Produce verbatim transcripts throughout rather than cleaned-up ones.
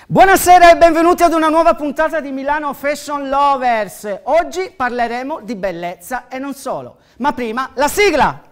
Buonasera e benvenuti ad una nuova puntata di Milano Fashion Lovers. Oggi parleremo di bellezza e non solo, ma prima la sigla!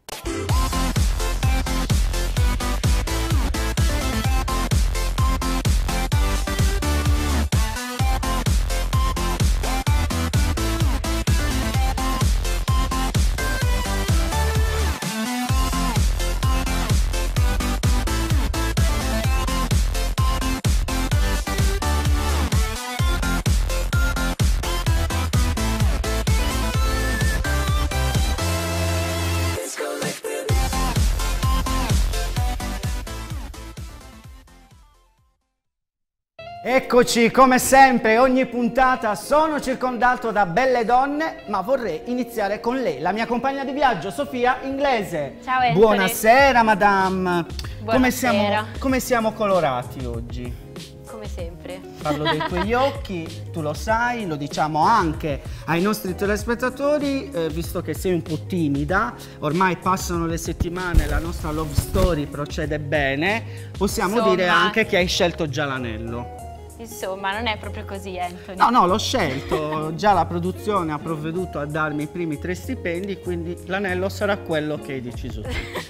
Eccoci, come sempre, ogni puntata sono circondato da belle donne, ma vorrei iniziare con lei, la mia compagna di viaggio, Sofia Inglese. Ciao Anthony. Buonasera, madame. Buonasera. Come siamo, come siamo colorati oggi? Come sempre. Parlo dei tuoi occhi, tu lo sai, lo diciamo anche ai nostri telespettatori, eh, visto che sei un po' timida, ormai passano le settimane, la nostra love story procede bene, possiamo Insomma, dire anche che hai scelto già l'anello. Insomma, non è proprio così, Anthony. No, no, l'ho scelto, già la produzione ha provveduto a darmi i primi tre stipendi, quindi l'anello sarà quello che hai deciso tu.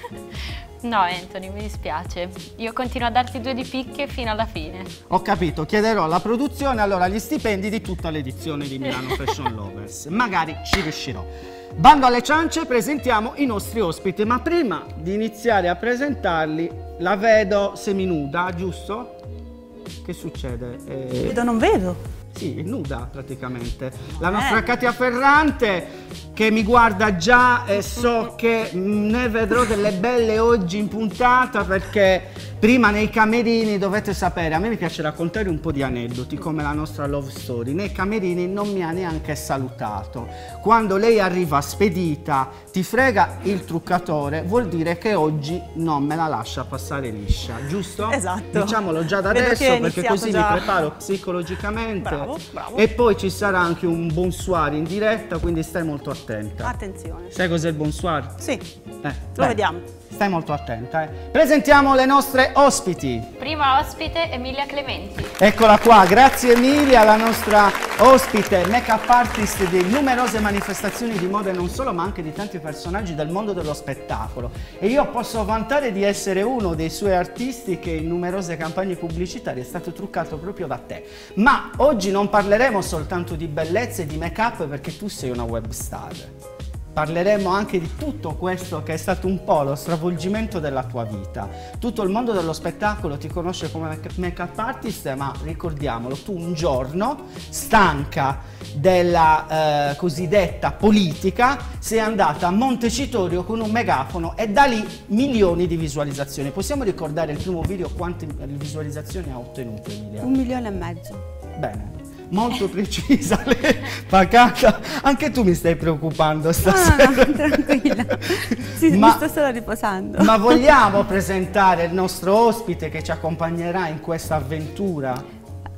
No, Anthony, mi dispiace. Io continuo a darti due di picche fino alla fine. Ho capito, chiederò alla produzione allora gli stipendi di tutta l'edizione di Milano Fashion Lovers. Magari ci riuscirò. Bando alle ciance, presentiamo i nostri ospiti, ma prima di iniziare a presentarli la vedo seminuda, giusto? Che succede? Eh... Vedo, non vedo. Sì, è nuda praticamente. La nostra eh. Katia Ferrante che mi guarda già e so che ne vedrò delle belle oggi in puntata, perché prima nei camerini dovete sapere, a me mi piace raccontare un po' di aneddoti come la nostra love story. Nei camerini non mi ha neanche salutato. Quando lei arriva spedita, ti frega il truccatore, vuol dire che oggi non me la lascia passare liscia, giusto? Esatto. Diciamolo già da Vedo adesso, perché così già... mi preparo psicologicamente. Bravo, bravo. E poi ci sarà anche un bonsoir in diretta, quindi stai molto attenta. Attenzione. Sai cos'è il bonsoir? Sì, Eh, lo beh, vediamo. Stai molto attenta, eh. Presentiamo le nostre ospiti. Prima ospite, Emilia Clementi. Eccola qua, grazie Emilia, la nostra ospite, make-up artist di numerose manifestazioni di moda e non solo, ma anche di tanti personaggi del mondo dello spettacolo. E io posso vantare di essere uno dei suoi artisti che in numerose campagne pubblicitarie è stato truccato proprio da te. Ma oggi non parleremo soltanto di bellezza e di make-up, perché tu sei una web star. Parleremo anche di tutto questo che è stato un po' lo stravolgimento della tua vita. Tutto il mondo dello spettacolo ti conosce come make-up artist, ma ricordiamolo, tu un giorno, stanca della eh, cosiddetta politica, sei andata a Montecitorio con un megafono e da lì milioni di visualizzazioni. Possiamo ricordare il primo video, quante visualizzazioni ha ottenuto, Emilia? Un milione e mezzo. Bene. Molto precisa, pacata. Anche tu mi stai preoccupando stasera. No, no, no, tranquilla. Sì, ma, mi sto solo riposando. Ma vogliamo presentare il nostro ospite che ci accompagnerà in questa avventura?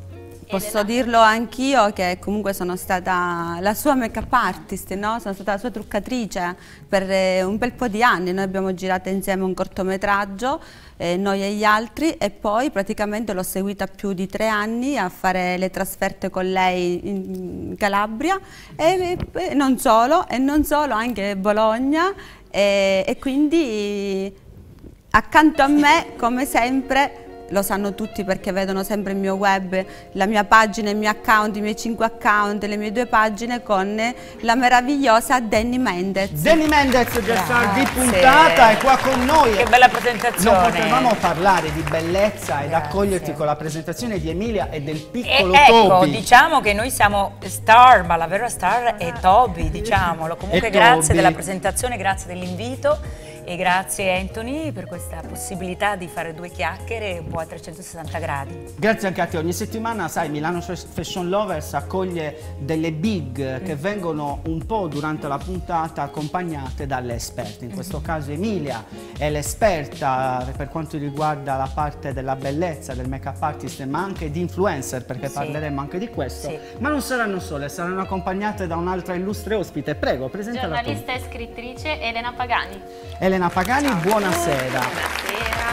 Posso dirlo anch'io che comunque sono stata la sua make-up artist, no? Sono stata la sua truccatrice per eh, un bel po' di anni. Noi abbiamo girato insieme un cortometraggio, eh, noi e gli altri, e poi praticamente l'ho seguita più di tre anni a fare le trasferte con lei in Calabria e, e non solo, e non solo, anche Bologna, e, e quindi accanto a me, come sempre, lo sanno tutti perché vedono sempre il mio web, la mia pagina, il mio account, i miei cinque account, le mie due pagine con la meravigliosa Danny Mendez. Danny Mendez, già star di puntata, è qua con noi. Che bella presentazione. Non potevamo parlare di bellezza ed accoglierti con la presentazione di Emilia e del piccolo e Toby. Ecco, diciamo che noi siamo star, ma la vera star è Toby, diciamolo. Comunque E grazie Toby. della presentazione, grazie dell'invito. E grazie Anthony per questa possibilità di fare due chiacchiere un po' a trecentosessanta gradi. Grazie anche a te. Ogni settimana, sai, Milano Fashion Lovers accoglie delle big che vengono un po' durante la puntata accompagnate dalle esperte. In questo caso Emilia è l'esperta per quanto riguarda la parte della bellezza, del make-up artist, ma anche di influencer, perché Sì. parleremo anche di questo. Sì. Ma non saranno sole, saranno accompagnate da un'altra illustre ospite. Prego, presentala tu. Giornalista e scrittrice Elena Pagani. Elena Pagani, Ciao. buonasera. Buonasera.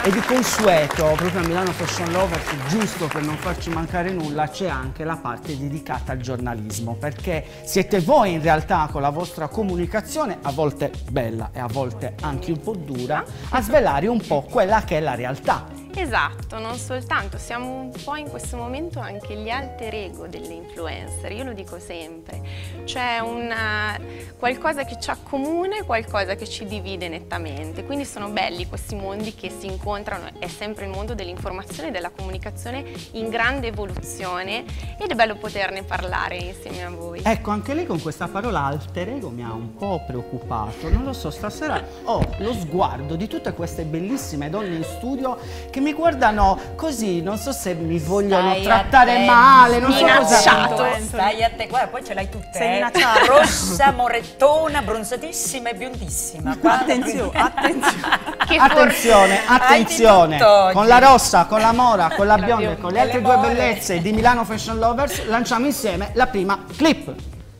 E di consueto, proprio a Milano Fashion Lovers, giusto per non farci mancare nulla, c'è anche la parte dedicata al giornalismo, perché siete voi in realtà con la vostra comunicazione, a volte bella e a volte anche un po' dura, a svelare un po' quella che è la realtà. Esatto, non soltanto, siamo un po' in questo momento anche gli alter ego delle influencer, io lo dico sempre, c'è una qualcosa che ci accomuna e qualcosa che ci divide nettamente, quindi sono belli questi mondi che si incontrano, è sempre il mondo dell'informazione e della comunicazione in grande evoluzione ed è bello poterne parlare insieme a voi. Ecco, anche lei con questa parola alter ego mi ha un po' preoccupato, non lo so, stasera ho lo sguardo di tutte queste bellissime donne in studio che mi guardano così, non so se mi vogliono Stai trattare attento, male, non so cosa. Stai a te, guarda, poi ce l'hai tutte, Sei eh. minacciata. rossa, morettona, bronzatissima e biondissima. Attenzione, attenzione. Che Attenzione, attenzione, Hai di tutto oggi. con la rossa, con la mora, con la bionda e bionda. con le altre Le due more. bellezze di Milano Fashion Lovers lanciamo insieme la prima clip.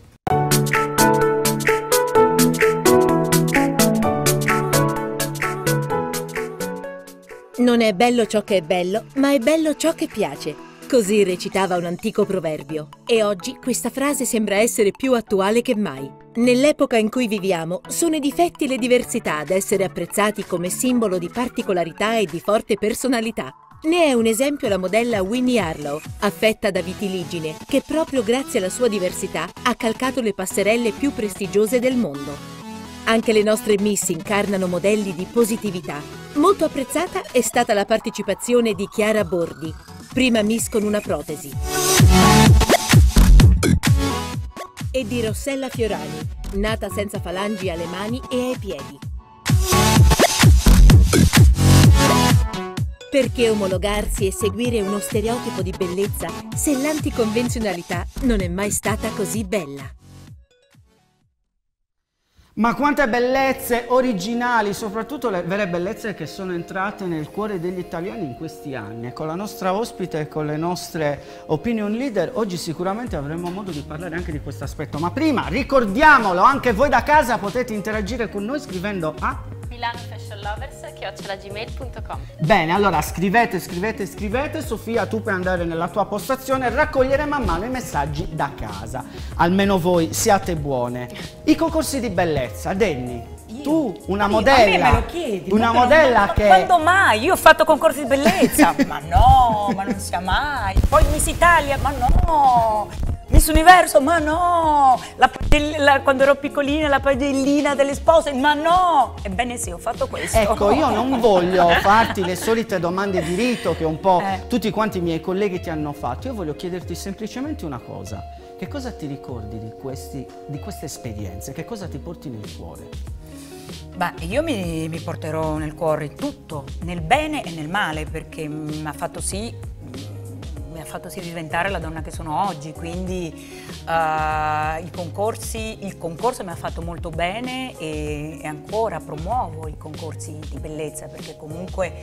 Non è bello ciò che è bello, ma è bello ciò che piace. Così recitava un antico proverbio. E oggi questa frase sembra essere più attuale che mai. Nell'epoca in cui viviamo, sono i difetti e le diversità ad essere apprezzati come simbolo di particolarità e di forte personalità. Ne è un esempio la modella Winnie Harlow, affetta da vitiligine, che proprio grazie alla sua diversità ha calcato le passerelle più prestigiose del mondo. Anche le nostre Miss incarnano modelli di positività. Molto apprezzata è stata la partecipazione di Chiara Bordi, prima Miss con una protesi, e di Rossella Fiorani, nata senza falangi alle mani e ai piedi. Perché omologarsi e seguire uno stereotipo di bellezza se l'anticonvenzionalità non è mai stata così bella? Ma quante bellezze originali, soprattutto le vere bellezze che sono entrate nel cuore degli italiani in questi anni. E con la nostra ospite e con le nostre opinion leader oggi sicuramente avremo modo di parlare anche di questo aspetto. Ma prima, ricordiamolo, anche voi da casa potete interagire con noi scrivendo a Milano Fashion Lovers chiocciola gmail punto com. Bene, allora scrivete, scrivete, scrivete. Sofia, tu puoi andare nella tua postazione e raccogliere man mano i messaggi da casa. Almeno voi siate buone. I concorsi di bellezza, Denny, Io? tu una Ma io- modella, a me me lo chiedi, una ma non- modella ma che... Quando mai? Io ho fatto concorsi di bellezza, ma no, ma non sia mai. Poi Miss Italia, ma no. Miss Universo, ma no. La, pagell- la- quando ero piccolina, la pagellina delle spose, ma no. Ebbene sì, ho fatto questo. Ecco, io non voglio farti le solite domande di rito che un po' Eh. tutti quanti i miei colleghi ti hanno fatto. Io voglio chiederti semplicemente una cosa. Che cosa ti ricordi di, questi, di queste esperienze? Che cosa ti porti nel cuore? Beh, io mi, mi porterò nel cuore tutto, nel bene e nel male, perché mi ha fatto sì, mi ha fatto sì diventare la donna che sono oggi, quindi uh, i concorsi, il concorso mi ha fatto molto bene e, e ancora promuovo i concorsi di bellezza, perché comunque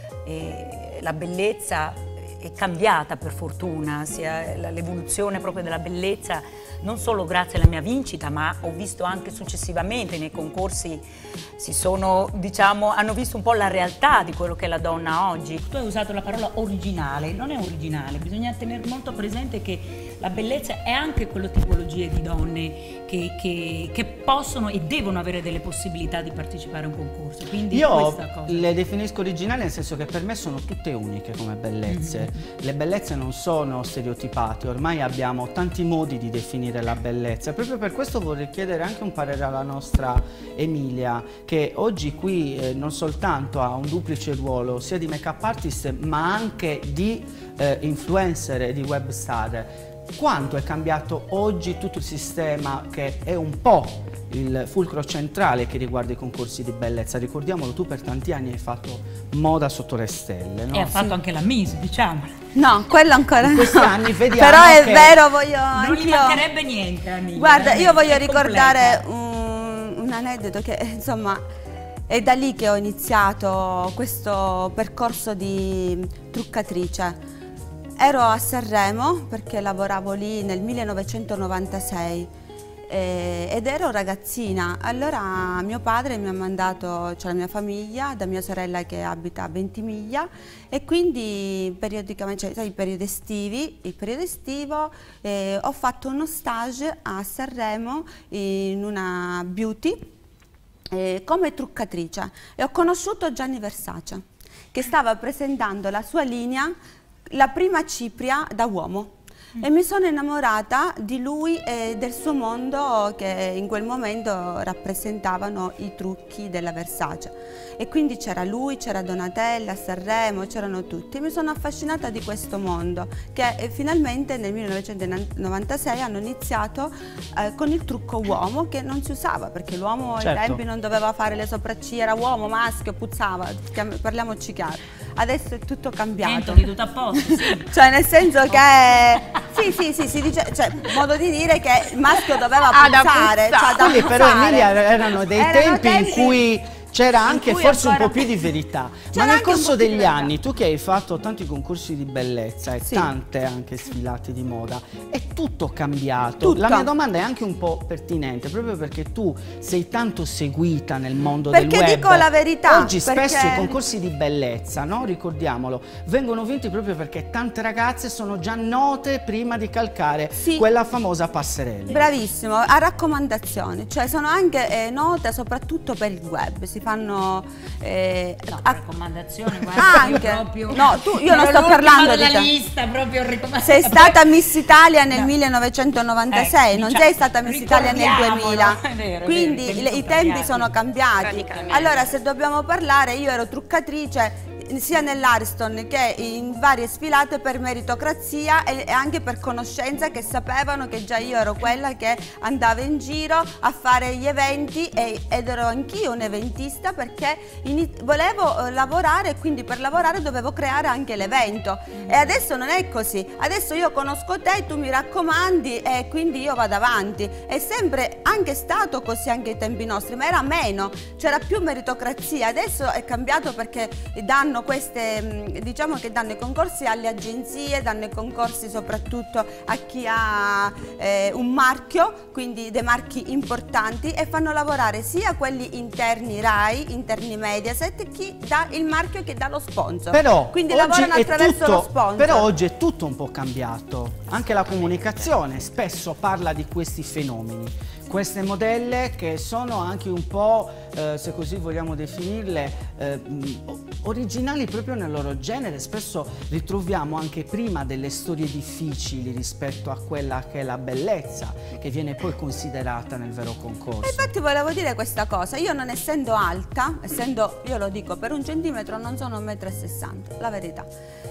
eh, la bellezza è cambiata per fortuna, sia l'evoluzione proprio della bellezza, non solo grazie alla mia vincita, ma ho visto anche successivamente nei concorsi si sono, diciamo, hanno visto un po' la realtà di quello che è la donna oggi. Tu hai usato la parola originale, non è originale, bisogna tenere molto presente che la bellezza è anche quella tipologia di donne che, che, che possono e devono avere delle possibilità di partecipare a un concorso. Quindi Io questa cosa. le definisco originali nel senso che per me sono tutte uniche come bellezze. Mm-hmm. Le bellezze non sono stereotipate, ormai abbiamo tanti modi di definire la bellezza. Proprio per questo vorrei chiedere anche un parere alla nostra Emilia, che oggi qui eh, non soltanto ha un duplice ruolo sia di make-up artist ma anche di eh, influencer e di web star. Quanto è cambiato oggi tutto il sistema che è un po' il fulcro centrale che riguarda i concorsi di bellezza? Ricordiamolo, tu per tanti anni hai fatto moda sotto le stelle, no? E ha fatto sì. anche la Miss, diciamo. No, quello ancora in questi no. anni vediamo Però è che vero, voglio non gli anch'io... mancherebbe niente, amica. Guarda, io voglio è ricordare un, un aneddoto che insomma è da lì che ho iniziato questo percorso di truccatrice. Ero a Sanremo perché lavoravo lì nel millenovecentonovantasei eh, ed ero ragazzina. Allora mio padre mi ha mandato, cioè la mia famiglia, da mia sorella che abita a Ventimiglia, e quindi periodicamente, cioè i periodi estivi, il periodo estivo eh, ho fatto uno stage a Sanremo in una beauty eh, come truccatrice e ho conosciuto Gianni Versace, che stava presentando la sua linea, la prima cipria da uomo. E mi sono innamorata di lui e del suo mondo, che in quel momento rappresentavano i trucchi della Versace. E quindi c'era lui, c'era Donatella, Sanremo, c'erano tutti. Mi sono affascinata di questo mondo, che eh, finalmente nel millenovecentonovantasei hanno iniziato eh, con il trucco uomo, che non si usava, perché l'uomo certo. ai tempi non doveva fare le sopracciglia, era uomo, maschio, puzzava, parliamoci chiaro. Adesso è tutto cambiato. Di tutto a posto, sì. Cioè nel senso che sì, sì, sì, si dice, cioè modo di dire che il maschio doveva puzzare, cioè, da quelli però Emilia erano dei erano tempi, tempi in cui c'era anche forse un po' più di verità, ma nel corso degli anni, tu che hai fatto tanti concorsi di bellezza e sì. tante anche sfilate di moda, è tutto cambiato. Tutto. La mia domanda è anche un po' pertinente, proprio perché tu sei tanto seguita nel mondo perché del web. Perché dico la verità. Oggi perché... spesso i concorsi di bellezza, no? Ricordiamolo, vengono vinti proprio perché tante ragazze sono già note prima di calcare sì. quella famosa passerella. Bravissimo, a raccomandazioni, cioè sono anche eh, note soprattutto per il web. Si fanno eh, no, a... raccomandazioni, guarda, anche io proprio no, tu, io non sto parlando della di te. lista, proprio sei stata Miss Italia nel no. millenovecentonovantasei, eh, non diciamo, sei stata Miss Italia nel duemila, è vero, quindi vero, i, i tempi sono cambiati. Allora se dobbiamo parlare, io ero truccatrice sia nell'Ariston che in varie sfilate per meritocrazia e, e anche per conoscenza, che sapevano che già io ero quella che andava in giro a fare gli eventi e, ed ero anch'io un eventista, perché volevo eh, lavorare, e quindi per lavorare dovevo creare anche l'evento. Mm. E adesso non è così, adesso io conosco te, tu mi raccomandi e quindi io vado avanti. È sempre anche stato così anche ai tempi nostri, ma era meno, c'era più meritocrazia. Adesso è cambiato perché danno queste, diciamo che danno i concorsi alle agenzie, danno i concorsi soprattutto a chi ha eh, un marchio, quindi dei marchi importanti, e fanno lavorare sia quelli interni Rai, interni Mediaset, chi dà il marchio che dà lo sponsor. Però quindi lavorano attraverso tutto, lo sponsor. Però oggi è tutto un po' cambiato, anche la comunicazione spesso parla di questi fenomeni. Queste modelle che sono anche un po', eh, se così vogliamo definirle, eh, originali proprio nel loro genere. Spesso ritroviamo anche prima delle storie difficili rispetto a quella che è la bellezza, che viene poi considerata nel vero concorso. E infatti volevo dire questa cosa, io non essendo alta, essendo, io lo dico, per un centimetro non sono un metro e sessanta, la verità.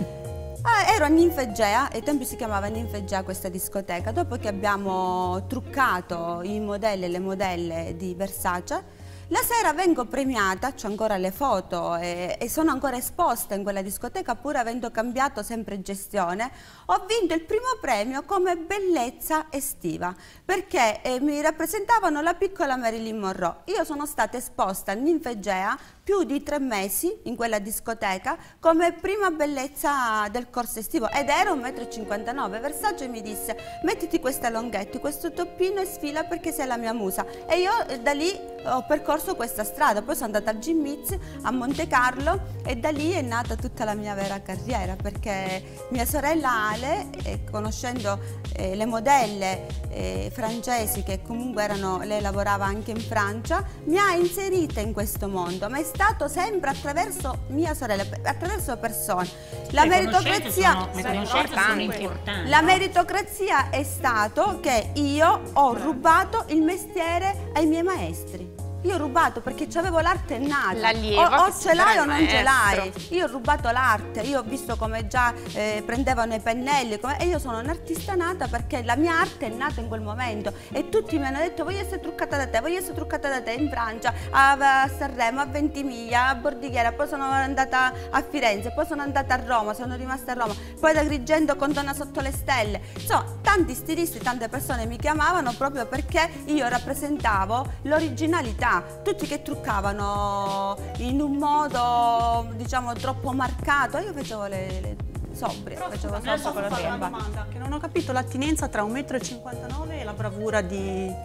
Ah, ero a Ninfegea, ai tempi si chiamava Ninfegea questa discoteca. Dopo che abbiamo truccato i modelli e le modelle di Versace, la sera vengo premiata, c'ho ancora le foto e, e sono ancora esposta in quella discoteca, pur avendo cambiato sempre gestione. Ho vinto il primo premio come bellezza estiva, perché eh, mi rappresentavano la piccola Marilyn Monroe. Io sono stata esposta a Ninfegea più di tre mesi in quella discoteca come prima bellezza del corso estivo, ed ero un metro e cinquantanove. Versace mi disse: mettiti questa longhetta, questo toppino e sfila perché sei la mia musa. E io eh, da lì ho percorso questa strada, poi sono andata a Jim Mitz a Monte Carlo e da lì è nata tutta la mia vera carriera, perché mia sorella Ale, eh, conoscendo eh, le modelle eh, francesi, che comunque erano, lei lavorava anche in Francia, mi ha inserita in questo mondo, ma è stato sempre attraverso mia sorella, attraverso persone. La le meritocrazia, sono, le conoscenze sono importanti. La meritocrazia è stato che io ho rubato il mestiere ai miei maestri. Io ho rubato perché avevo l'arte innata, o, o ce l'hai o non ce l'hai. Io ho rubato l'arte, io ho visto come già eh, prendevano i pennelli come, e io sono un'artista nata perché la mia arte è nata in quel momento, e tutti mi hanno detto: voglio essere truccata da te, voglio essere truccata da te in Francia, a, a Sanremo, a Ventimiglia, a Bordighera, poi sono andata a Firenze, poi sono andata a Roma, sono rimasta a Roma, poi ad Agrigento con Donna sotto le stelle. Insomma, tanti stilisti, tante persone mi chiamavano proprio perché io rappresentavo l'originalità. Tutti che truccavano in un modo, diciamo, troppo marcato, io facevo le, le sobrie, Però, facevo adesso sopra con la una domanda, che non ho capito l'attinenza tra un metro e cinquantanove e la bravura di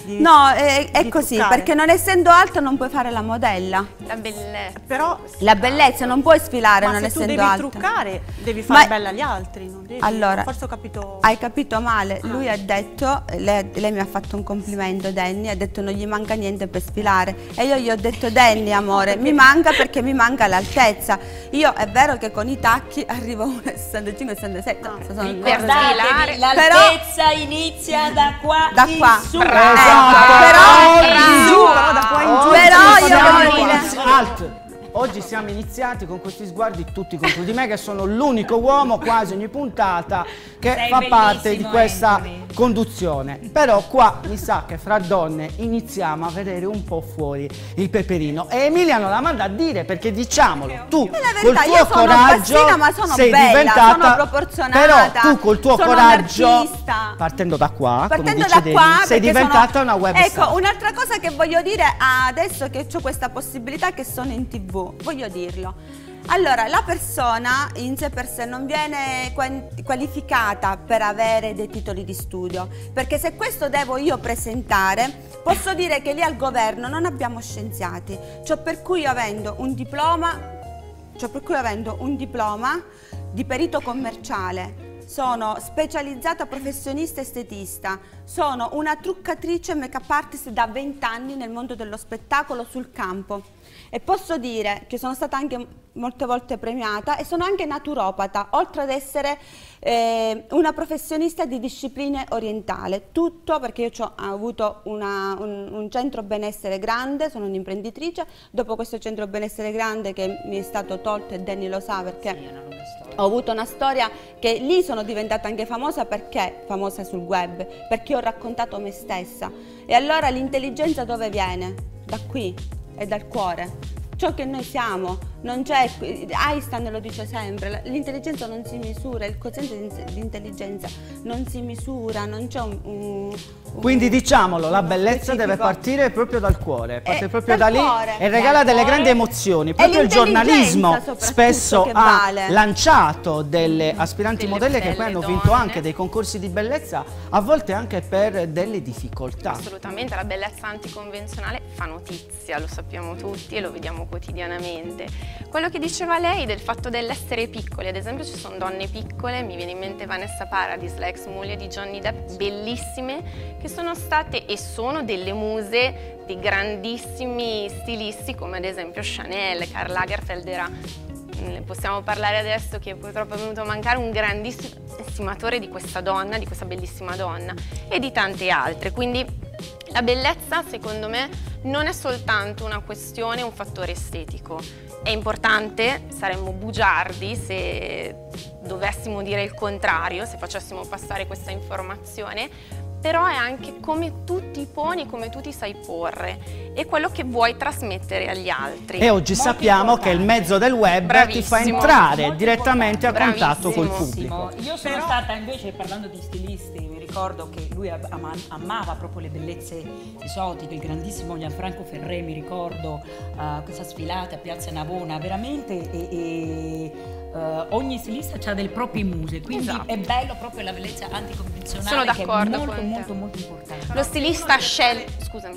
di, No, è, è di così, truccare. perché non essendo alta non puoi fare la modella. La bellezza. Però La bellezza, non puoi sfilare ma non se tu essendo devi alta. truccare, devi fare Ma- bella agli altri, non devi. Allora, forse ho capito. Hai capito male, lui ha detto, lei, lei mi ha fatto un complimento, Danny, ha detto non gli manca niente per sfilare e io gli ho detto Danny amore, mi manca perché mi manca l'altezza. Io è vero che con i tacchi arrivo a uno virgola sessantacinque sessantasei, no, sono Per Guardatevi, sfilare. l'altezza inizia da qua Da in qua. su. Esatto. Però- Oggi- Giù, però da qua in giù. Però Oggi io siamo devo dire- inizi- Alt. Oggi siamo iniziati con questi sguardi tutti contro di me, che sono l'unico uomo quasi ogni puntata che Sei fa parte di bellissimo, questa Anthony. conduzione. Però qua mi sa che fra donne iniziamo a vedere un po' fuori il peperino. E Emilia non la manda a dire, perché diciamolo, tu È la col verità, tuo io sono coraggio bassina, ma sono sei bella, diventata, sono proporzionata, però tu col tuo sono coraggio, un'artista. partendo da qua, Partendo come dice da Devi, qua, sei perché diventata sono- una web Ecco, star. un'altra cosa che voglio dire adesso che ho questa possibilità, che sono in tv, voglio dirlo. Allora, la persona in sé per sé non viene qua- qualificata per avere dei titoli di studio, perché se questo devo io presentare, posso dire che lì al governo non abbiamo scienziati, cioè per cui avendo un diploma, cioè per cui avendo un diploma di perito commerciale, sono specializzata professionista estetista, sono una truccatrice e make-up artist da venti anni nel mondo dello spettacolo sul campo e posso dire che sono stata anche molte volte premiata e sono anche naturopata, oltre ad essere eh, una professionista di discipline orientali, tutto perché io ho avuto una, un, un centro benessere grande, sono un'imprenditrice, dopo questo centro benessere grande che mi è stato tolto e Danny lo sa perché ho avuto una storia che lì sono diventata anche famosa, perché famosa sul web, perché ho raccontato me stessa. E allora l'intelligenza dove viene? Da qui, è dal cuore. Ciò che noi siamo, non c'è, Einstein lo dice sempre, l'intelligenza non si misura, il quoziente di intelligenza non si misura, non c'è un, un, un... Quindi diciamolo, la bellezza specifico. deve partire proprio dal cuore, parte Eh, proprio dal da lì cuore. e regala Dal delle cuore. grandi emozioni. E Proprio il giornalismo l'intelligenza soprattutto spesso che ha vale. lanciato delle aspiranti Delle modelle che belle poi hanno vinto donne. anche dei concorsi di bellezza, a volte anche per delle difficoltà. Assolutamente, la bellezza anticonvenzionale fa notizia, lo sappiamo tutti e lo vediamo quotidianamente. Quello che diceva lei del fatto dell'essere piccoli, ad esempio ci sono donne piccole, mi viene in mente Vanessa Paradis, la ex moglie di Johnny Depp, bellissime, che sono state e sono delle muse di grandissimi stilisti come ad esempio Chanel. Karl Lagerfeld era, ne possiamo parlare adesso, che purtroppo è venuto a mancare, un grandissimo estimatore di questa donna, di questa bellissima donna e di tante altre. Quindi la bellezza, secondo me, non è soltanto una questione, un fattore estetico. È importante, saremmo bugiardi se dovessimo dire il contrario, se facessimo passare questa informazione, però è anche come tu ti poni, come tu ti sai porre e quello che vuoi trasmettere agli altri. E oggi Molto sappiamo importante. che il mezzo del web ti fa Bravissimo. entrare Molto direttamente a importante. contatto col Bravissimo. pubblico. Io sono Però- stata invece, parlando di stilisti, mi ricordo che lui am- ama- amava proprio le bellezze esotiche, il grandissimo Gianfranco Ferré, mi ricordo uh, questa sfilata a Piazza Navona, veramente e, e, uh, ogni stilista ha delle proprie muse, quindi Esatto. è bello proprio la bellezza anticonvenzionale, Sono che è d'accordo molto con te. molto molto importante. Lo stilista sceglie, scusami,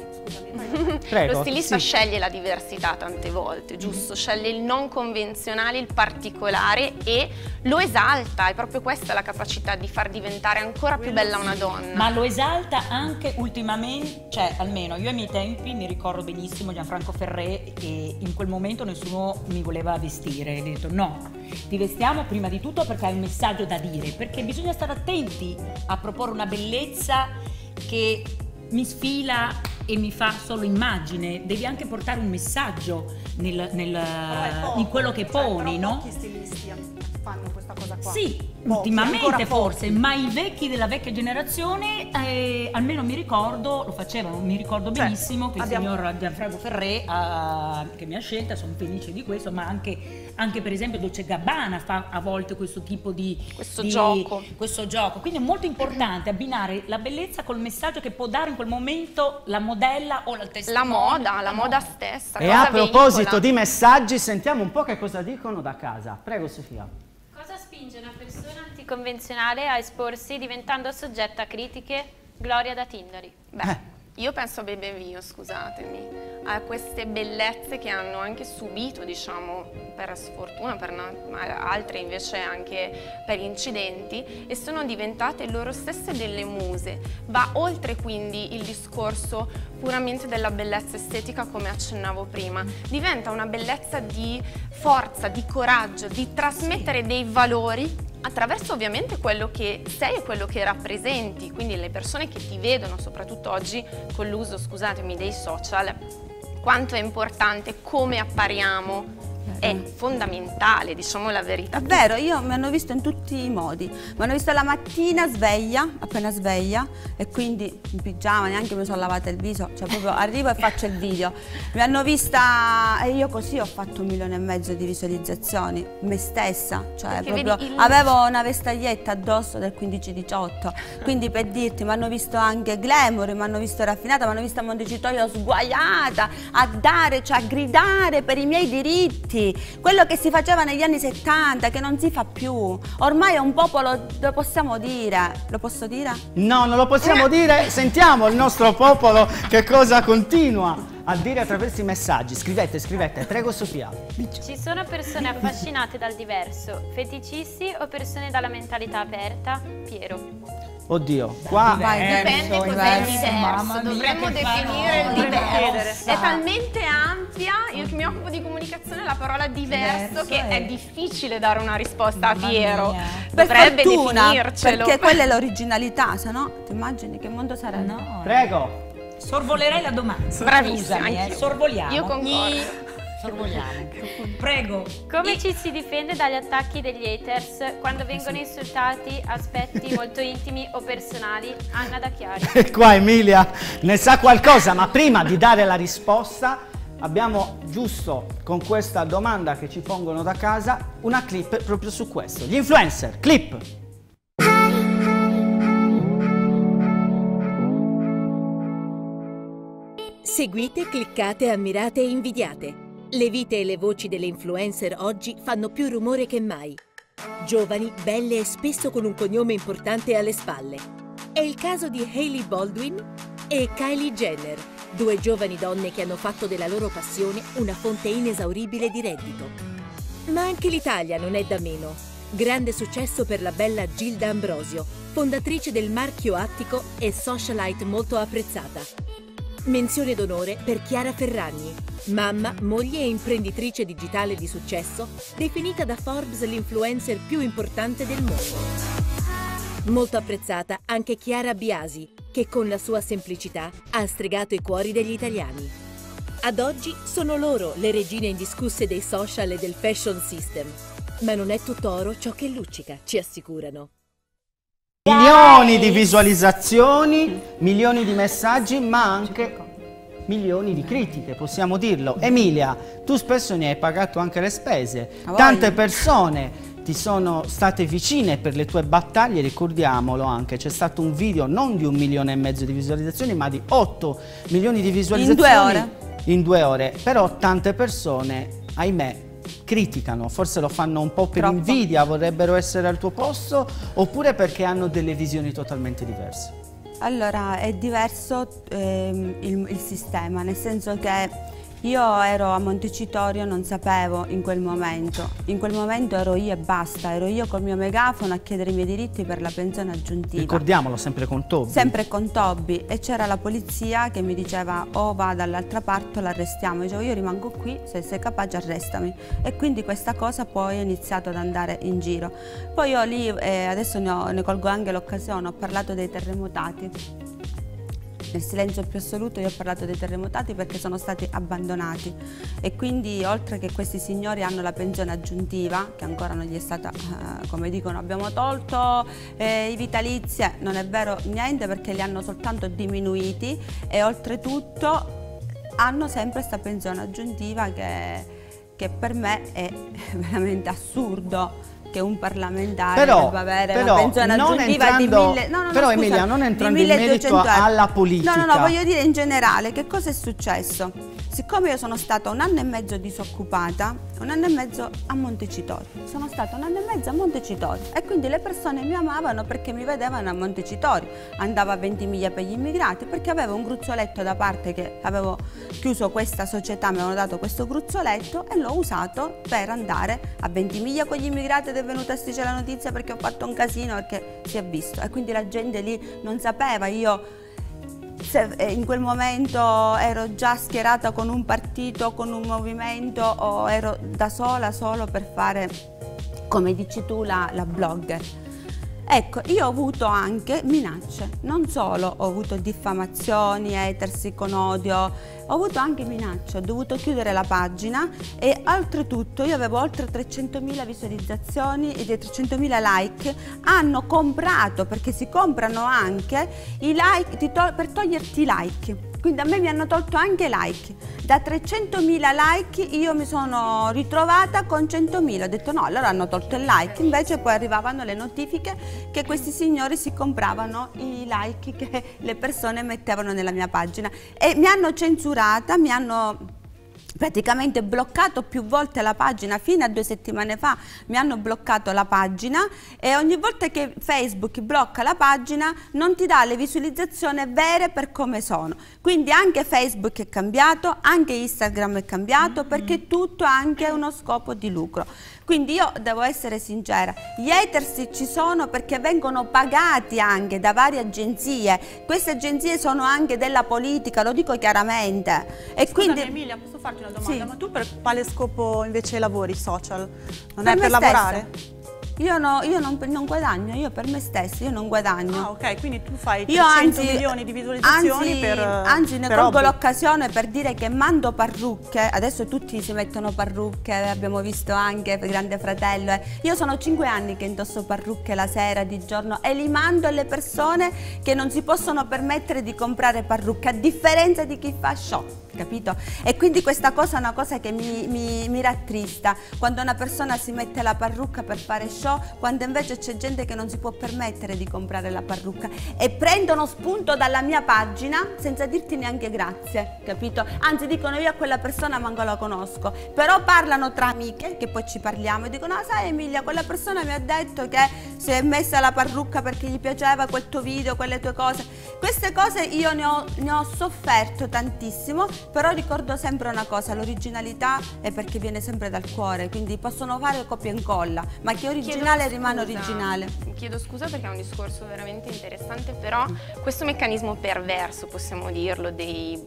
Prego, lo stilista sì. sceglie la diversità tante volte, giusto? Sceglie il non convenzionale, il particolare e lo esalta, è proprio questa la capacità di far diventare ancora più bella una donna. Ma lo esalta anche ultimamente, cioè almeno io ai miei tempi mi ricordo benissimo Gianfranco Ferré e in quel momento nessuno mi voleva vestire, e ho detto no, ti vestiamo prima di tutto perché hai un messaggio da dire, perché bisogna stare attenti a proporre una bellezza che mi sfila e mi fa solo immagine, devi anche portare un messaggio nel, nel- in quello che poni, cioè, no? Pochi stilisti fanno questa cosa qua. Sì, Pochi, ultimamente ancora forse, pochi. ma i vecchi della vecchia generazione, eh, almeno mi ricordo, lo facevano, mi ricordo Cioè, benissimo che abbiamo- il signor Gianfranco Ferré, ah, che mi ha scelta, sono felice di questo, ma anche, anche per esempio Dolce Gabbana fa a volte questo tipo di Questo di- gioco. questo gioco. Quindi è molto importante abbinare la bellezza col messaggio che può dare in quel momento la modella o la La testimone. moda, la moda stessa. E cosa a proposito veicola. di messaggi, sentiamo un po' che cosa dicono da casa. Prego Sofia. Cosa spinge una persona anticonvenzionale a esporsi diventando soggetta a critiche? Gloria da Tindari. Beh, Io penso a Bebe Vio, scusatemi, a queste bellezze che hanno anche subito, diciamo, per sfortuna, per altre invece anche per incidenti, e sono diventate loro stesse delle muse. Va oltre quindi il discorso puramente della bellezza estetica, come accennavo prima. Diventa una bellezza di forza, di coraggio, di trasmettere dei valori attraverso ovviamente quello che sei e quello che rappresenti, quindi le persone che ti vedono, soprattutto oggi con l'uso, scusatemi, dei social, quanto è importante come appariamo. È fondamentale, diciamo la verità. È vero, io mi hanno visto in tutti i modi. Mi hanno visto la mattina sveglia, appena sveglia, e quindi in pigiama, neanche mi sono lavata il viso, cioè proprio arrivo e faccio il video. Mi hanno vista e io così ho fatto un milione e mezzo di visualizzazioni, me stessa, cioè Perché proprio il... avevo una vestaglietta addosso del quindici diciotto, quindi per dirti, mi hanno visto anche glamour, mi hanno visto raffinata, mi hanno visto a Montecitorio sguaiata, a dare, cioè a gridare per i miei diritti. Quello che si faceva negli anni settanta, che non si fa più. Ormai è un popolo, lo possiamo dire. Lo posso dire? No, non lo possiamo dire. Sentiamo il nostro popolo che cosa continua a dire attraverso i messaggi. Scrivete, scrivete. Prego Sofia. Ci sono persone affascinate dal diverso, feticisti o persone dalla mentalità aperta? Piero. Oddio, qua dipende cos'è il diverso, dovremmo definire il diverso. È talmente ampia, io che mi occupo di comunicazione, la parola diverso, che è difficile dare una risposta a Piero. Dovrebbe definircelo. Perché quella è l'originalità, se no ti immagini che mondo sarebbe? No. Prego. Sorvolerei la domanda. Bravissima, Scusami, eh, sorvoliamo. Io concordo. Sorvoliamo. Prego. Come I... ci si difende dagli attacchi degli haters quando vengono insultati aspetti molto intimi o personali? Anna da Chiari. E qua Emilia ne sa qualcosa, ma prima di dare la risposta abbiamo giusto con questa domanda che ci pongono da casa una clip proprio su questo. Gli influencer, clip. Seguite, cliccate, ammirate e invidiate. Le vite e le voci delle influencer oggi fanno più rumore che mai. Giovani, belle e spesso con un cognome importante alle spalle. È il caso di Hailey Baldwin e Kylie Jenner, due giovani donne che hanno fatto della loro passione una fonte inesauribile di reddito. Ma anche l'Italia non è da meno. Grande successo per la bella Gilda Ambrosio, fondatrice del marchio Attico e socialite molto apprezzata. Menzione d'onore per Chiara Ferragni, mamma, moglie e imprenditrice digitale di successo, definita da Forbes l'influencer più importante del mondo. Molto apprezzata anche Chiara Biasi, che con la sua semplicità ha stregato i cuori degli italiani. Ad oggi sono loro le regine indiscusse dei social e del fashion system. Ma non è tutto oro ciò che luccica, ci assicurano. Milioni di visualizzazioni, milioni di messaggi, ma anche milioni di critiche, possiamo dirlo. Emilia, tu spesso ne hai pagato anche le spese. Tante persone ti sono state vicine per le tue battaglie, ricordiamolo anche. C'è stato un video non di un milione e mezzo di visualizzazioni, ma di otto milioni di visualizzazioni. In due ore. In due ore. Però tante persone, ahimè, criticano, forse lo fanno un po' per Troppo. invidia, vorrebbero essere al tuo posto, oppure perché hanno delle visioni totalmente diverse? Allora, è diverso ehm, il, il sistema, nel senso che io ero a Montecitorio, non sapevo in quel momento, in quel momento ero io e basta, ero io col mio megafono a chiedere i miei diritti per la pensione aggiuntiva. Ricordiamolo, sempre con Toby. Sempre con Toby, e c'era la polizia che mi diceva o va dall'altra parte o l'arrestiamo. Dicevo io rimango qui, se sei capace arrestami, e quindi questa cosa poi è iniziato ad andare in giro. Poi io lì, eh, adesso ne, ho, ne colgo anche l'occasione, ho parlato dei terremotati. Nel silenzio più assoluto io ho parlato dei terremotati perché sono stati abbandonati, e quindi oltre che questi signori hanno la pensione aggiuntiva che ancora non gli è stata, eh, come dicono, abbiamo tolto eh, i vitalizi, non è vero niente, perché li hanno soltanto diminuiti, e oltretutto hanno sempre questa pensione aggiuntiva che, che per me è veramente assurdo. Che un parlamentare però, debba avere però, una pensione non aggiuntiva entrando, di mille... No, no, no, però scusa, Emilia, non entrando di in merito alla politica. No, no, no, voglio dire in generale che cosa è successo. siccome io sono stata un anno e mezzo disoccupata, un anno e mezzo a Montecitorio, sono stata un anno e mezzo a Montecitorio e quindi le persone mi amavano perché mi vedevano a Montecitorio, andavo a Ventimiglia per gli immigrati perché avevo un gruzzoletto da parte che avevo chiuso questa società, mi avevano dato questo gruzzoletto e l'ho usato per andare a Ventimiglia con gli immigrati ed è venuta a sticere la notizia perché ho fatto un casino, perché si è visto e quindi la gente lì non sapeva, io se in quel momento ero già schierata con un partito, con un movimento o ero da sola solo per fare, come dici tu, la, la blogger. Ecco, io ho avuto anche minacce, non solo ho avuto diffamazioni, haters con odio, ho avuto anche minacce, ho dovuto chiudere la pagina e oltretutto io avevo oltre trecentomila visualizzazioni e dei trecentomila like, hanno comprato, perché si comprano anche i like to per toglierti i like. Quindi a me mi hanno tolto anche i like. Da trecentomila like io mi sono ritrovata con centomila. Ho detto no, allora hanno tolto il like. Invece poi arrivavano le notifiche che questi signori si compravano i like che le persone mettevano nella mia pagina. E mi hanno censurata, mi hanno praticamente bloccato più volte la pagina. Fino a due settimane fa mi hanno bloccato la pagina e ogni volta che Facebook blocca la pagina non ti dà le visualizzazioni vere per come sono. Quindi anche Facebook è cambiato, anche Instagram è cambiato, mm-hmm. perché tutto ha anche uno scopo di lucro. Quindi io devo essere sincera, gli haters ci sono perché vengono pagati anche da varie agenzie, queste agenzie sono anche della politica, lo dico chiaramente. E Scusami, quindi Emilia, posso farti una domanda? Sì. Ma tu per quale scopo invece lavori social? Non Per è me per stessa. lavorare? Io, no, io non, non guadagno, io per me stessa, io non guadagno. Ah, ok, quindi tu fai Io trecento anzi, milioni di visualizzazioni anzi, per anzi ne per colgo hobby. l'occasione per dire che mando parrucche, adesso tutti si mettono parrucche, abbiamo visto anche Grande Fratello, eh. Io sono cinque anni che indosso parrucche la sera, di giorno e li mando alle persone che non si possono permettere di comprare parrucche, a differenza di chi fa show. Capito? E quindi questa cosa è una cosa che mi, mi, mi rattrista, quando una persona si mette la parrucca per fare show, quando invece c'è gente che non si può permettere di comprare la parrucca e prendono spunto dalla mia pagina senza dirti neanche grazie, capito? Anzi dicono io a quella persona manco la conosco, però parlano tra amiche, che poi ci parliamo, e dicono ah, sai Emilia, quella persona mi ha detto che si è messa la parrucca perché gli piaceva quel tuo video, quelle tue cose. Queste cose io ne ho, ne ho sofferto tantissimo. Però ricordo sempre una cosa, l'originalità è perché viene sempre dal cuore, quindi possono fare copia e incolla, ma chi è originale rimane originale. Chiedo scusa perché è un discorso veramente interessante, però questo meccanismo perverso, possiamo dirlo, dei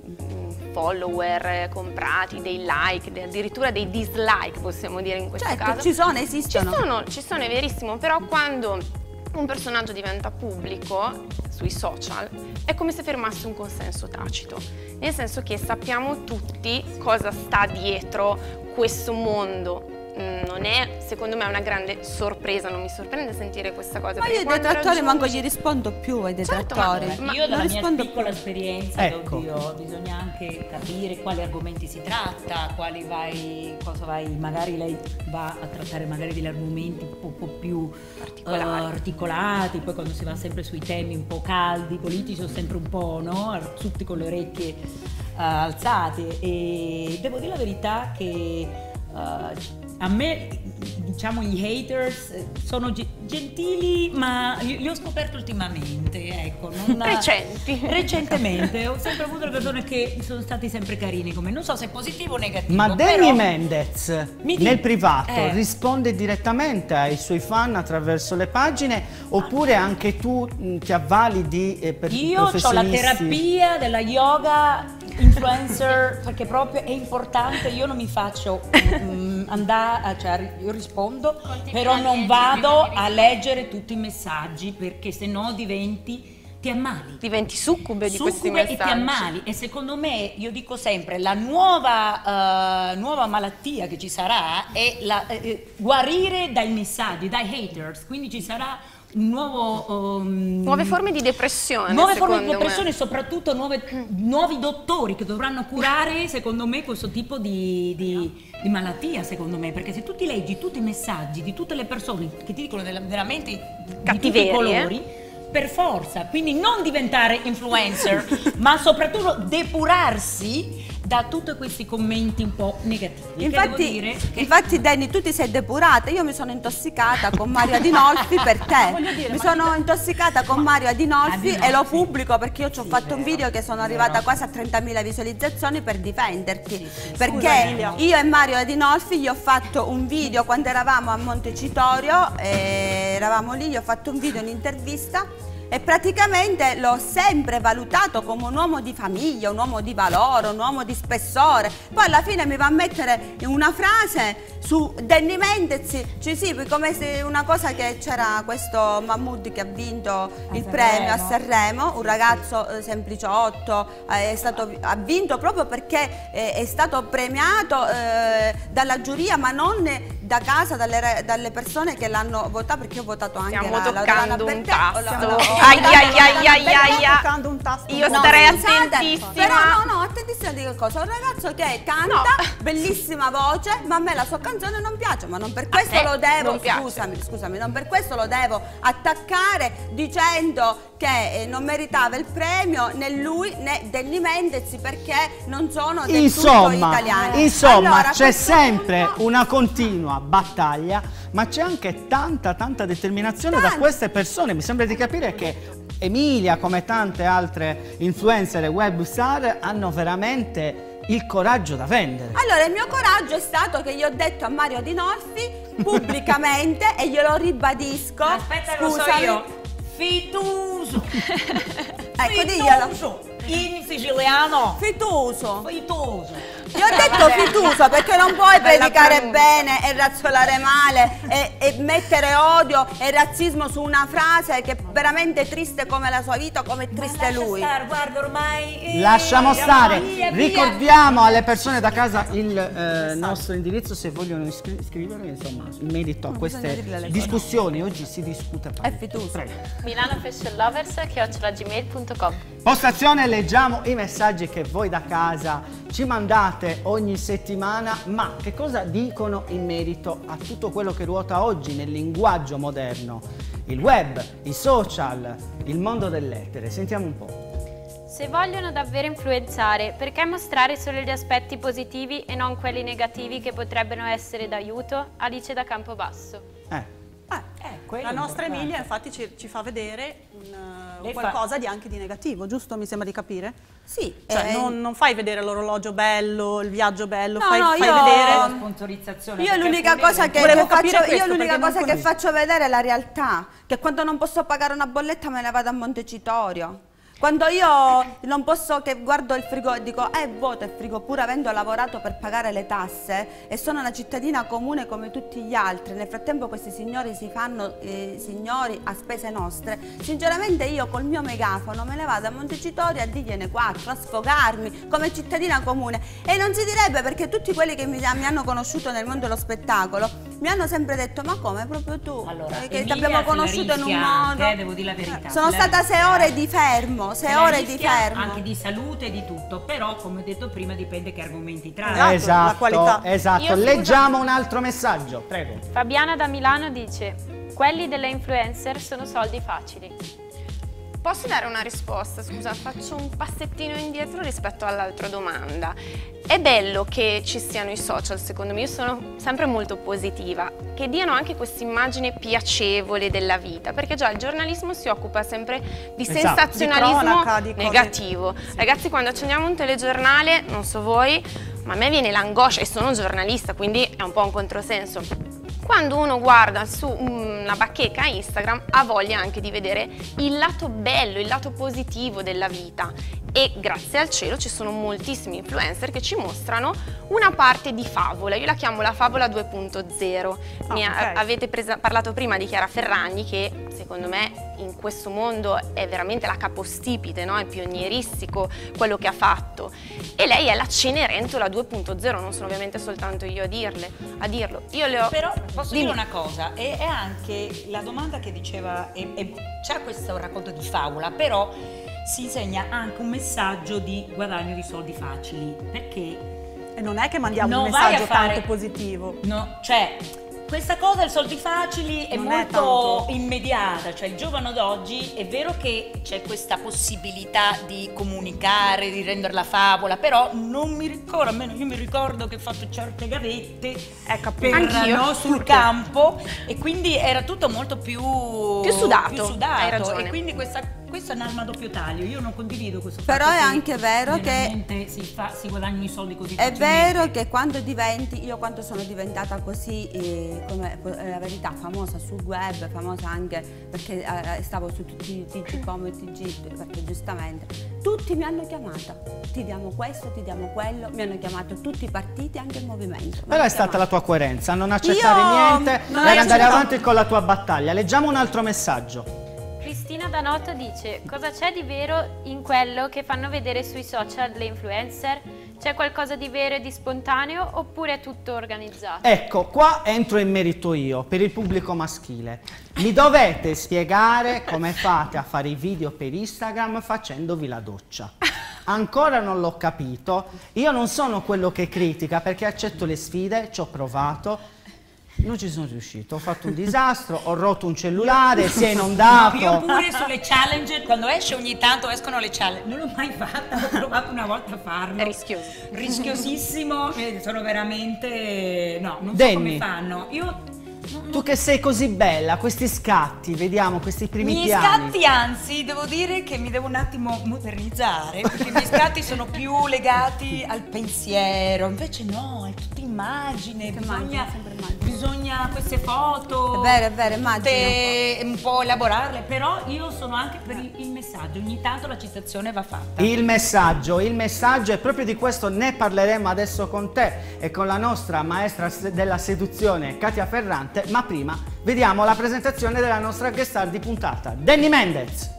follower comprati, dei like, de, addirittura dei dislike, possiamo dire in questo certo, caso. ci sono, esistono. Ci sono, ci sono, è verissimo, però quando un personaggio diventa pubblico sui social è come se firmasse un consenso tacito, nel senso che sappiamo tutti cosa sta dietro questo mondo. Non è, secondo me, una grande sorpresa, non mi sorprende sentire questa cosa. Ma io ai detrattori raggiungi... manco gli rispondo più ai detrattori. Certo, ma io dalla mia piccola più. esperienza, ecco. oddio, bisogna anche capire quali argomenti si tratta, quali vai, cosa vai, magari lei va a trattare magari degli argomenti un po', un po' più articolati. Uh, articolati, poi quando si va sempre sui temi un po' caldi, politici, sono sempre un po', no? Tutti con le orecchie uh, alzate, e devo dire la verità che uh, a me, diciamo, gli haters sono gentili, ma li ho scoperto ultimamente, ecco. Non Recenti. Recentemente. Ho sempre avuto le persone che sono stati sempre carini con me. Non so se è positivo o negativo. Ma Demi Mendez, nel privato, eh. risponde direttamente ai suoi fan attraverso le pagine, oppure anche tu mh, ti avvali di eh, per Io ho la terapia della yoga influencer, perché proprio è importante. Io non mi faccio um, andare, cioè io rispondo, però non vado a leggere tutti i messaggi, perché se no diventi ti ammali. Diventi succube di succube questi messaggi. E ti ammali. E secondo me, io dico sempre, la nuova, uh, nuova malattia che ci sarà è la, eh, guarire dai messaggi, dai haters. Quindi ci sarà un nuovo, um, nuove forme di depressione. Nuove forme di depressione me. e soprattutto nuove, nuovi dottori che dovranno curare, secondo me, questo tipo di, di, di malattia, secondo me. Perché se tu ti leggi tutti i messaggi di tutte le persone che ti dicono veramente di tutti i colori, per forza, quindi non diventare influencer, ma soprattutto depurarsi da tutti questi commenti un po' negativi. Infatti, che devo dire che... infatti Danny, tu ti sei depurata, io mi sono intossicata con Mario Adinolfi per te. Dire, mi sono intossicata con Mario Adinolfi, Adinolfi e lo pubblico perché io ci ho fatto un video che sono arrivata quasi a trentamila visualizzazioni per difenderti. Sì, sì. Perché Scusa, Emilia. io e Mario Adinolfi gli ho fatto un video quando eravamo a Montecitorio, e eravamo lì, gli ho fatto un video, un'intervista, e praticamente l'ho sempre valutato come un uomo di famiglia, un uomo di valore, un uomo di spessore. Poi alla fine mi va a mettere una frase su Danny Mendez, cioè sì, come se una cosa, che c'era questo Mahmood che ha vinto a il Sanremo. premio a Sanremo, un ragazzo eh, sempliciotto, eh, è stato, ha vinto proprio perché eh, è stato premiato eh, dalla giuria, ma non da casa, dalle, dalle persone che l'hanno votato, perché ho votato anche Stiamo la Laurana toccando un Bertè, tasto. la- la- Ai ai ai ai ai Stiamo ai. toccando un tasto. Io No, starei scusate, attentissima. Però no, no, attentissima di che cosa? Un ragazzo che canta, No. bellissima voce, ma a me la sua canzone non piace, ma non per questo te lo devo, non piace. scusami, scusami, non per questo lo devo attaccare dicendo che eh, non meritava il premio né lui né Danny Mendez, perché non sono del tutto Insomma, italiani. insomma Allora, a c'è questo sempre punto- una continua battaglia, ma c'è anche tanta tanta determinazione da Tanta. queste persone. Mi sembra di capire che Emilia, come tante altre influencer e web star, hanno veramente il coraggio da vendere. Allora, il mio coraggio è stato che gli ho detto a Mario Adinolfi pubblicamente e glielo ribadisco. Aspetta, che lo so scusami. io. Fituso. Ecco, diglielo. Fituso. In siciliano. Fituso. Fituso. Gli ho detto fituso perché non puoi Bella predicare pronuncia. bene e razzolare male e, e mettere odio e razzismo su una frase che è veramente triste come la sua vita, come è triste Lascia lui. stare, guarda ormai. eh, Lasciamo via, stare, via, via. ricordiamo alle persone da casa il eh, nostro indirizzo se vogliono iscri- iscrivere, insomma, in merito a Non queste bisogna dirle le cose. discussioni. Oggi si discute È fituso. Prego. Milano Fashion Lovers chiocciola gmail punto com. Postazione, leggiamo i messaggi che voi da casa ci mandate ogni settimana, ma che cosa dicono in merito a tutto quello che ruota oggi nel linguaggio moderno? Il web, i social, il mondo dell'etere. Sentiamo un po'. Se vogliono davvero influenzare, perché mostrare solo gli aspetti positivi e non quelli negativi che potrebbero essere d'aiuto? Alice da Campobasso. Eh. Eh, quello La è nostra importante. Emilia infatti ci, ci fa vedere un, eh, Lei fa- qualcosa di anche di negativo, giusto? Mi sembra di capire? Sì, Cioè eh, non, non fai vedere l'orologio bello, il viaggio bello, No, fai, no, fai io- vedere... La sponsorizzazione. io perché l'unica alcuni cosa che, Volevo che capire faccio, questo, io l'unica perché non cosa che conosco. faccio vedere è la realtà, che quando non posso pagare una bolletta me ne vado a Montecitorio. Quando io non posso, che guardo il frigo e dico è vuoto il frigo, pur avendo lavorato per pagare le tasse e sono una cittadina comune come tutti gli altri, nel frattempo questi signori si fanno eh, signori a spese nostre, sinceramente io col mio megafono me ne vado a Montecitorio a dirgliene quattro, a sfogarmi come cittadina comune. E non si direbbe, perché tutti quelli che mi, mi hanno conosciuto nel mondo dello spettacolo mi hanno sempre detto ma come proprio tu? Allora, Eh, che ti Emilia abbiamo se la conosciuto in un rischia modo. anche, devo dire la verità. Sono se la stata sei rischia. ore di fermo, sei Se la ore di rischia fermo. anche di salute e di tutto, però come ho detto prima dipende che argomenti trae. Esatto, la Esatto, qualità. esatto. Io, scusa- Leggiamo un altro messaggio, prego. Fabiana da Milano dice: quelli delle influencer sono soldi facili. Posso dare una risposta? Scusa, faccio un passettino indietro rispetto all'altra domanda. È bello che ci siano i social, secondo me, io sono sempre molto positiva, che diano anche questa immagine piacevole della vita, perché già il giornalismo si occupa sempre di Esatto. sensazionalismo Di cronaca, di cose- negativo. Ragazzi, quando accendiamo un telegiornale, non so voi, ma a me viene l'angoscia, e sono giornalista, quindi è un po' un controsenso. Quando uno guarda su una bacheca Instagram ha voglia anche di vedere il lato bello, il lato positivo della vita, e grazie al cielo ci sono moltissimi influencer che ci mostrano una parte di favola. Io la chiamo la favola due punto zero. Ah, Mi ha- ok. avete presa- parlato prima di Chiara Ferragni, che secondo me in questo mondo è veramente la capostipite, no? È pionieristico quello che ha fatto, e lei è la Cenerentola due punto zero, non sono ovviamente soltanto io a, dirle, a dirlo. Io le ho... Però posso Dimmi. dire una cosa, è, è anche la domanda che diceva, è- è- c'è questo racconto di favola, però si insegna anche un messaggio di guadagno di soldi facili, perché E non è che mandiamo non un vai a messaggio fare- tanto positivo. no, cioè questa cosa, i soldi facili, è Non è molto tanto. immediata, cioè il giovane d'oggi è vero che c'è questa possibilità di comunicare, di rendere la favola, però non mi ricordo, almeno io mi ricordo che ho fatto certe gavette Ecco, per, Anch'io. no, sul Tutte. campo, e quindi era tutto molto più, Più sudato, più sudato, hai ragione. e quindi questa, questa è un'arma a doppio taglio, io non condivido questo Però fatto è che anche vero che- generalmente si, fa, si guadagnano i soldi così È facilmente. vero che quando diventi, io quando sono diventata così, eh, come eh, la verità, famosa sul web, famosa anche perché eh, stavo su tutti i T G come T G, perché giustamente tutti mi hanno chiamata, ti diamo questo, ti diamo quello, mi hanno chiamato tutti i partiti, anche il movimento. Mi Quella hanno è stata la chiamato. tua coerenza, non accettare Io niente non e andare accetto- avanti con la tua battaglia. Leggiamo un altro messaggio. Cristina Danotto dice: cosa c'è di vero in quello che fanno vedere sui social le influencer? C'è qualcosa di vero e di spontaneo oppure è tutto organizzato? Ecco, qua entro in merito io, per il pubblico maschile. Mi dovete spiegare come fate a fare i video per Instagram facendovi la doccia. Ancora non l'ho capito. Io non sono quello che critica perché accetto le sfide, ci ho provato. Non ci sono riuscito, ho fatto un disastro, ho rotto un cellulare, si è inondato. Io pure sulle challenge, quando esce ogni tanto escono le challenge, non l'ho mai fatta, ho provato una volta a farlo. È rischioso. Rischiosissimo, e sono veramente, no, non so Denny. come fanno. Io Tu che sei così bella, questi scatti, vediamo questi primi Mi piani. scatti, anzi, devo dire che mi devo un attimo modernizzare, perché i miei scatti sono più legati al pensiero, invece no, è tutta immagine, bisogna, immagine, sempre immagine. bisogna queste foto, È vero, è vero, immagine. tutte un po' elaborarle, però io sono anche per il, il messaggio, ogni tanto la citazione va fatta. Il messaggio, il messaggio, e proprio di questo ne parleremo adesso con te e con la nostra maestra se- della seduzione Katia Ferrante, ma prima vediamo la presentazione della nostra guest star di puntata, Denny Mendez.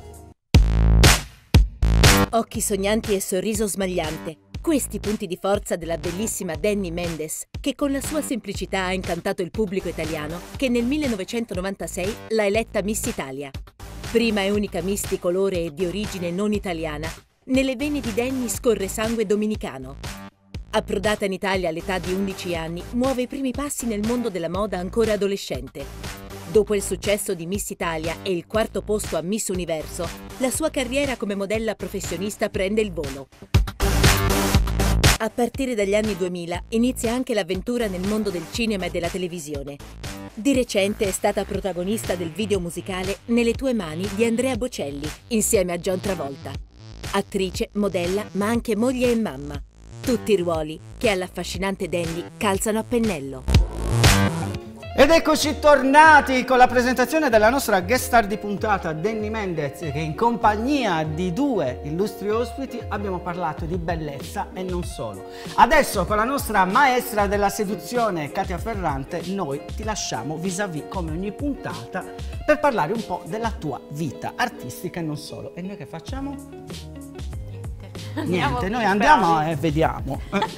Occhi sognanti e sorriso smagliante. Questi punti di forza della bellissima Denny Mendez, che con la sua semplicità ha incantato il pubblico italiano, che nel millenovecentonovantasei l'ha eletta Miss Italia. Prima e unica Miss di colore e di origine non italiana, nelle vene di Denny scorre sangue dominicano. Approdata in Italia all'età di undici anni, muove i primi passi nel mondo della moda ancora adolescente. Dopo il successo di Miss Italia e il quarto posto a Miss Universo, la sua carriera come modella professionista prende il volo. A partire dagli anni duemila inizia anche l'avventura nel mondo del cinema e della televisione. Di recente è stata protagonista del video musicale Nelle tue mani di Andrea Bocelli, insieme a John Travolta. Attrice, modella, ma anche moglie e mamma. Tutti ruoli che all'affascinante Denny calzano a pennello. Ed eccoci tornati con la presentazione della nostra guest star di puntata, Denny Mendez, che in compagnia di due illustri ospiti abbiamo parlato di bellezza e non solo. Adesso con la nostra maestra della seduzione Katia Ferrante noi ti lasciamo vis-à-vis come ogni puntata per parlare un po' della tua vita artistica e non solo. E noi che facciamo? Niente, noi andiamo e vediamo.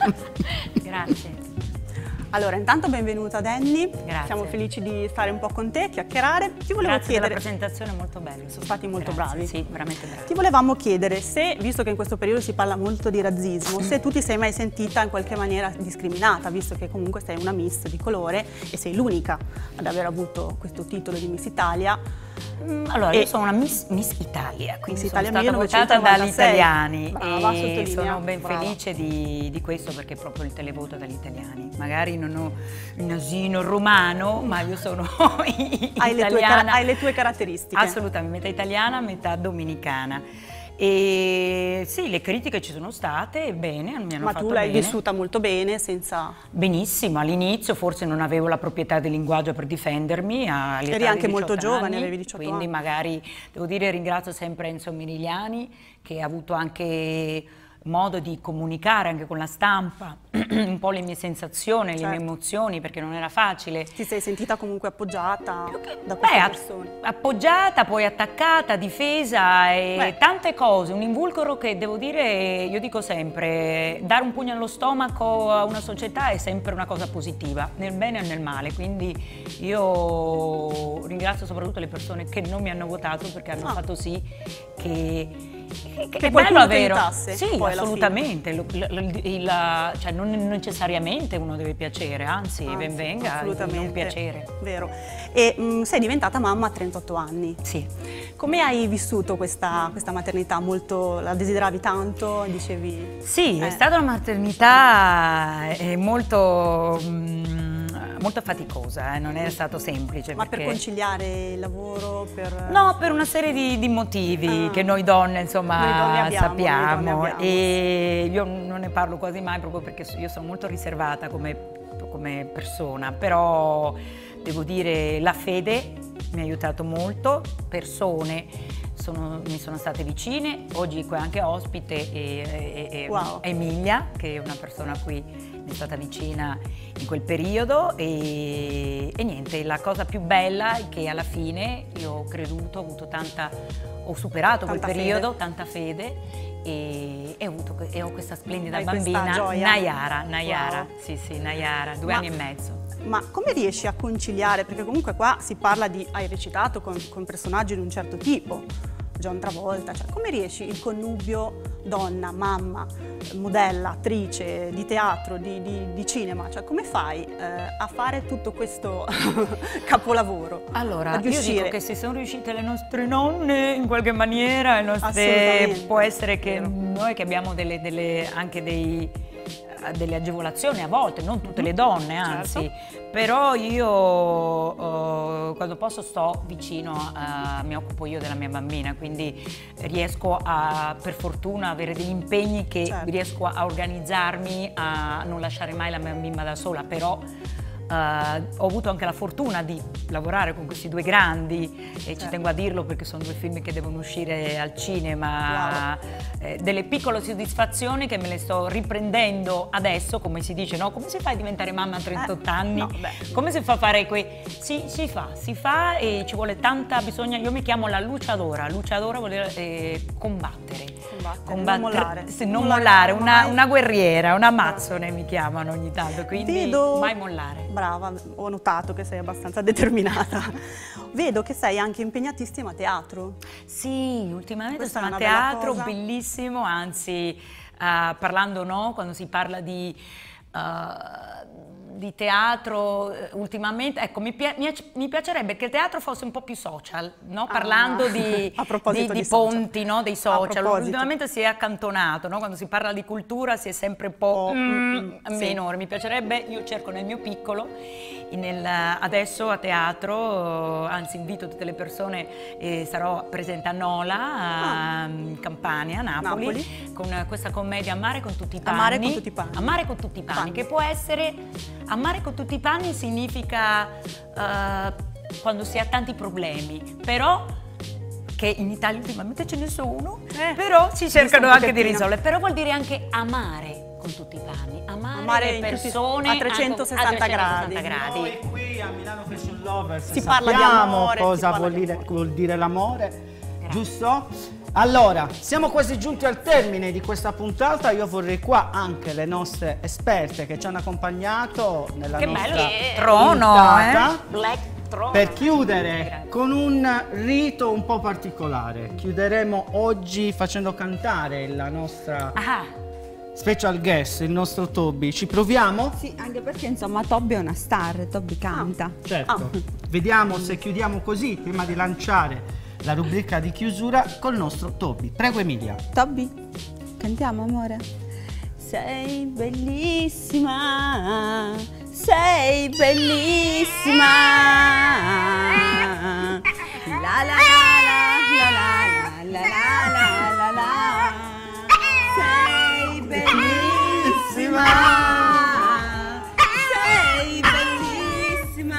Grazie. Allora, intanto benvenuta Denny. Grazie. Siamo felici di stare un po' con te, chiacchierare. Ti volevo Grazie della chiedere, presentazione, molto bella. sono stati molto Grazie, bravi. Sì, veramente bravi. Ti volevamo chiedere se, visto che in questo periodo si parla molto di razzismo, se tu ti sei mai sentita in qualche maniera discriminata, visto che comunque sei una Miss di colore e sei l'unica ad aver avuto questo titolo di Miss Italia. Mm, Allora, E- io sono una Miss, Miss Italia, quindi Miss sono Italia stata votata dagli millenovecentonovantasei. italiani Brava, e sottolinea, sono ben brava. felice di, di questo perché è proprio il televoto dagli italiani. Magari non ho il nasino romano, ma io sono italiana. Hai le, tue, cara- hai le tue caratteristiche. Assolutamente, metà italiana, metà dominicana. E sì, le critiche ci sono state, bene, mi hanno Ma fatto tu l'hai bene. vissuta molto bene, senza... Benissimo, all'inizio forse non avevo la proprietà del linguaggio per difendermi. all'età Eri anche di molto diciotto giovane, anni, avevi diciotto quindi anni. magari, devo dire, ringrazio sempre Enzo Merigliani che ha avuto anche modo di comunicare anche con la stampa un po' le mie sensazioni, le mie Certo. emozioni, perché non era facile. Ti sei sentita comunque appoggiata da Beh, queste app- persone? appoggiata, poi attaccata, difesa e Beh. tante cose, un invulcro che devo dire, io dico sempre, dare un pugno allo stomaco a una società è sempre una cosa positiva, nel bene e nel male, quindi io ringrazio soprattutto le persone che non mi hanno votato perché hanno Ah. fatto sì che che, che Che è qualcuno bello avere. tentasse, Sì, poi alla assolutamente. Il- il- il- cioè, non necessariamente uno deve piacere, anzi, Anzi, ben venga assolutamente. non piacere. Vero. E mh, sei diventata mamma a trentotto anni. Sì. Come hai vissuto questa, questa maternità? Molto, la desideravi tanto? Dicevi... Sì, Eh. è stata una maternità eh, molto, mm, molto faticosa, eh, non è stato semplice. Ma per perché- conciliare il lavoro? Per... No, per una serie di, di motivi Ah. che noi donne insomma Noi donne abbiamo, sappiamo noi donne abbiamo. e io non ne parlo quasi mai proprio perché io sono molto riservata come, come persona, però devo dire la fede mi ha aiutato molto, persone sono- mi sono state vicine, oggi qua anche ospite e, e- e- Wow. Emilia che è una persona a cui mi è stata vicina in quel periodo e, e niente, la cosa più bella è che alla fine io ho creduto, ho avuto tanta, ho superato Tanta quel periodo, fede. tanta fede e, e ho, avuto, e ho questa splendida Hai questa bambina, gioia. Nayara, Nayara, Wow. sì sì, Nayara, due Ma- anni e mezzo. Ma come riesci a conciliare? Perché comunque qua si parla di... hai recitato con, con personaggi di un certo tipo, John Travolta, cioè come riesci il connubio donna, mamma, modella, attrice di teatro, di, di- di cinema, cioè come fai eh, a fare tutto questo capolavoro? Allora, a io dico riuscire? che se sono riuscite le nostre nonne in qualche maniera, le nostre, Assolutamente, può essere che vero. noi che abbiamo delle, delle- anche dei, eh, delle agevolazioni a volte, non tutte le donne, anzi, Certo. però io eh, quando posso sto vicino, a- mi occupo io della mia bambina, quindi riesco a, per fortuna, avere degli impegni che Certo. riesco a organizzarmi, a non lasciare mai la mia bimba da sola, però eh, ho avuto anche la fortuna di lavorare con questi due grandi e ci Certo. tengo a dirlo perché sono due film che devono uscire al cinema, eh, delle piccole soddisfazioni che me le sto riprendendo adesso, come si dice, no? Come si fa a diventare mamma a trentotto anni? no, beh. Come si fa a fare quei... Sì, si fa, si fa e ci vuole tanta, bisogna, io mi chiamo la luciadora, luciadora vuol dire eh, combattere. Combattere, non mollare. Sì, non Non mollare, mollare, una, mai. una guerriera, una mazzone mi chiamano ogni tanto, quindi Vedo- mai mollare. Brava, ho notato che sei abbastanza determinata. Vedo che sei anche impegnatissima a teatro. Sì, ultimamente Questa sono è a una bella teatro, cosa. bellissimo, anzi eh, parlando no, quando si parla di, eh, di teatro eh, ultimamente, ecco mi, pia- mi, mi piacerebbe che il teatro fosse un po' più social, no? Parlando Ah, di, a proposito di, di di social. ponti, no? Dei A social, proposito. ultimamente si è accantonato, no? Quando si parla di cultura si è sempre un po' Oh, mm, mm, mm, sì. minore, mi piacerebbe, io cerco nel mio piccolo, nel- adesso a teatro, anzi invito tutte le persone, eh, sarò presente a Nola, a mm, Campania, Napoli, Napoli. con questa commedia Amare con tutti i panni. Amare con tutti i panni. Amare con tutti i panni, Panni. che può essere, amare con tutti i panni significa eh, quando si ha tanti problemi, però che in Italia ultimamente ce ne sono uno, Eh, però si visto cercano un anche di pochettino. risolvere, però vuol dire anche amare con tutti i panni, amare, Amare le in tutti- persone a trecentosessanta anche a gradi. trecentosessanta gradi. Noi qui a Milano Fashion Lovers Si parla di sappiamo amore, si cosa parla vuol di dire, amore. vuol dire l'amore, giusto? Allora, siamo quasi giunti al termine di questa puntata, io vorrei qua anche le nostre esperte che ci hanno accompagnato nella Che nostra bello, trono, puntata, eh? Black trono. per chiudere con un rito un po' particolare. Chiuderemo oggi facendo cantare la nostra Ah, special guest, il nostro Toby. Ci proviamo? Sì, anche perché insomma Toby è una star, Toby canta. Certo. Vediamo se chiudiamo così, prima di lanciare la rubrica di chiusura col nostro Toby. Prego Emilia. Toby, cantiamo amore. Sei bellissima, sei bellissima. La la la la la la la la la la. Sei bellissima. Sei bellissima.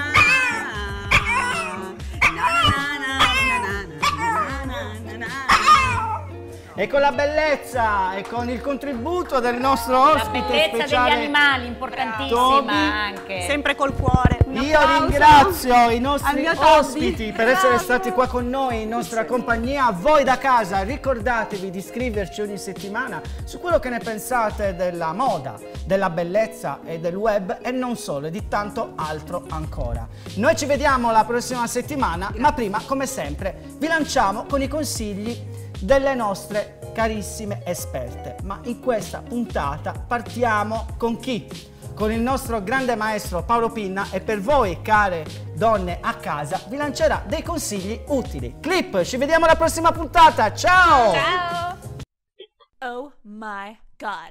Na na na na na na na na na. E con la bellezza e con il contributo del nostro la ospite bellezza speciale degli animali, importantissima Toby, anche. Sempre col cuore. Un Io applauso. ringrazio i Al nostri mio Toby. ospiti per essere stati qua con noi in nostra compagnia. A voi da casa ricordatevi di iscriverci ogni settimana su quello che ne pensate della moda, della bellezza e del web e non solo, e di tanto altro ancora. Noi ci vediamo la prossima settimana, ma prima, come sempre, vi lanciamo con i consigli delle nostre carissime esperte. Ma in questa puntata partiamo con chi? Con il nostro grande maestro Paolo Pinna, e per voi, care donne a casa, vi lancerà dei consigli utili. Clip, ci vediamo alla prossima puntata, ciao! Ciao! Oh my God.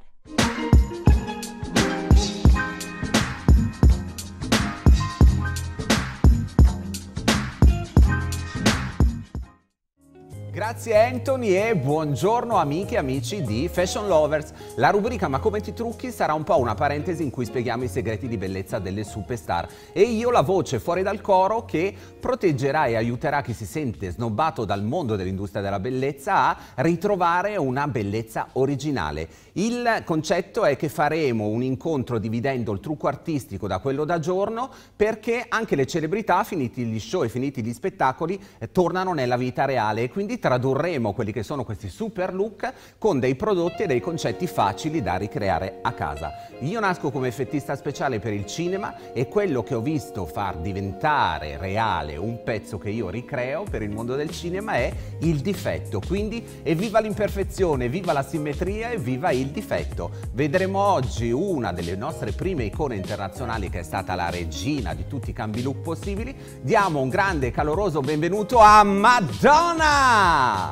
Grazie Anthony e buongiorno amiche e amici di Fashion Lovers. La rubrica Ma come ti trucchi sarà un po' una parentesi in cui spieghiamo i segreti di bellezza delle superstar e io, la voce fuori dal coro che proteggerà e aiuterà chi si sente snobbato dal mondo dell'industria della bellezza a ritrovare una bellezza originale. Il concetto è che faremo un incontro dividendo il trucco artistico da quello da giorno, perché anche le celebrità, finiti gli show e finiti gli spettacoli, eh, tornano nella vita reale e quindi tradurremo quelli che sono questi super look con dei prodotti e dei concetti facili da ricreare a casa. Io nasco come effettista speciale per il cinema e quello che ho visto far diventare reale un pezzo che io ricreo per il mondo del cinema è il difetto. Quindi evviva l'imperfezione, viva la simmetria e viva il difetto. Vedremo oggi una delle nostre prime icone internazionali che è stata la regina di tutti i cambi look possibili. Diamo un grande e caloroso benvenuto a Madonna!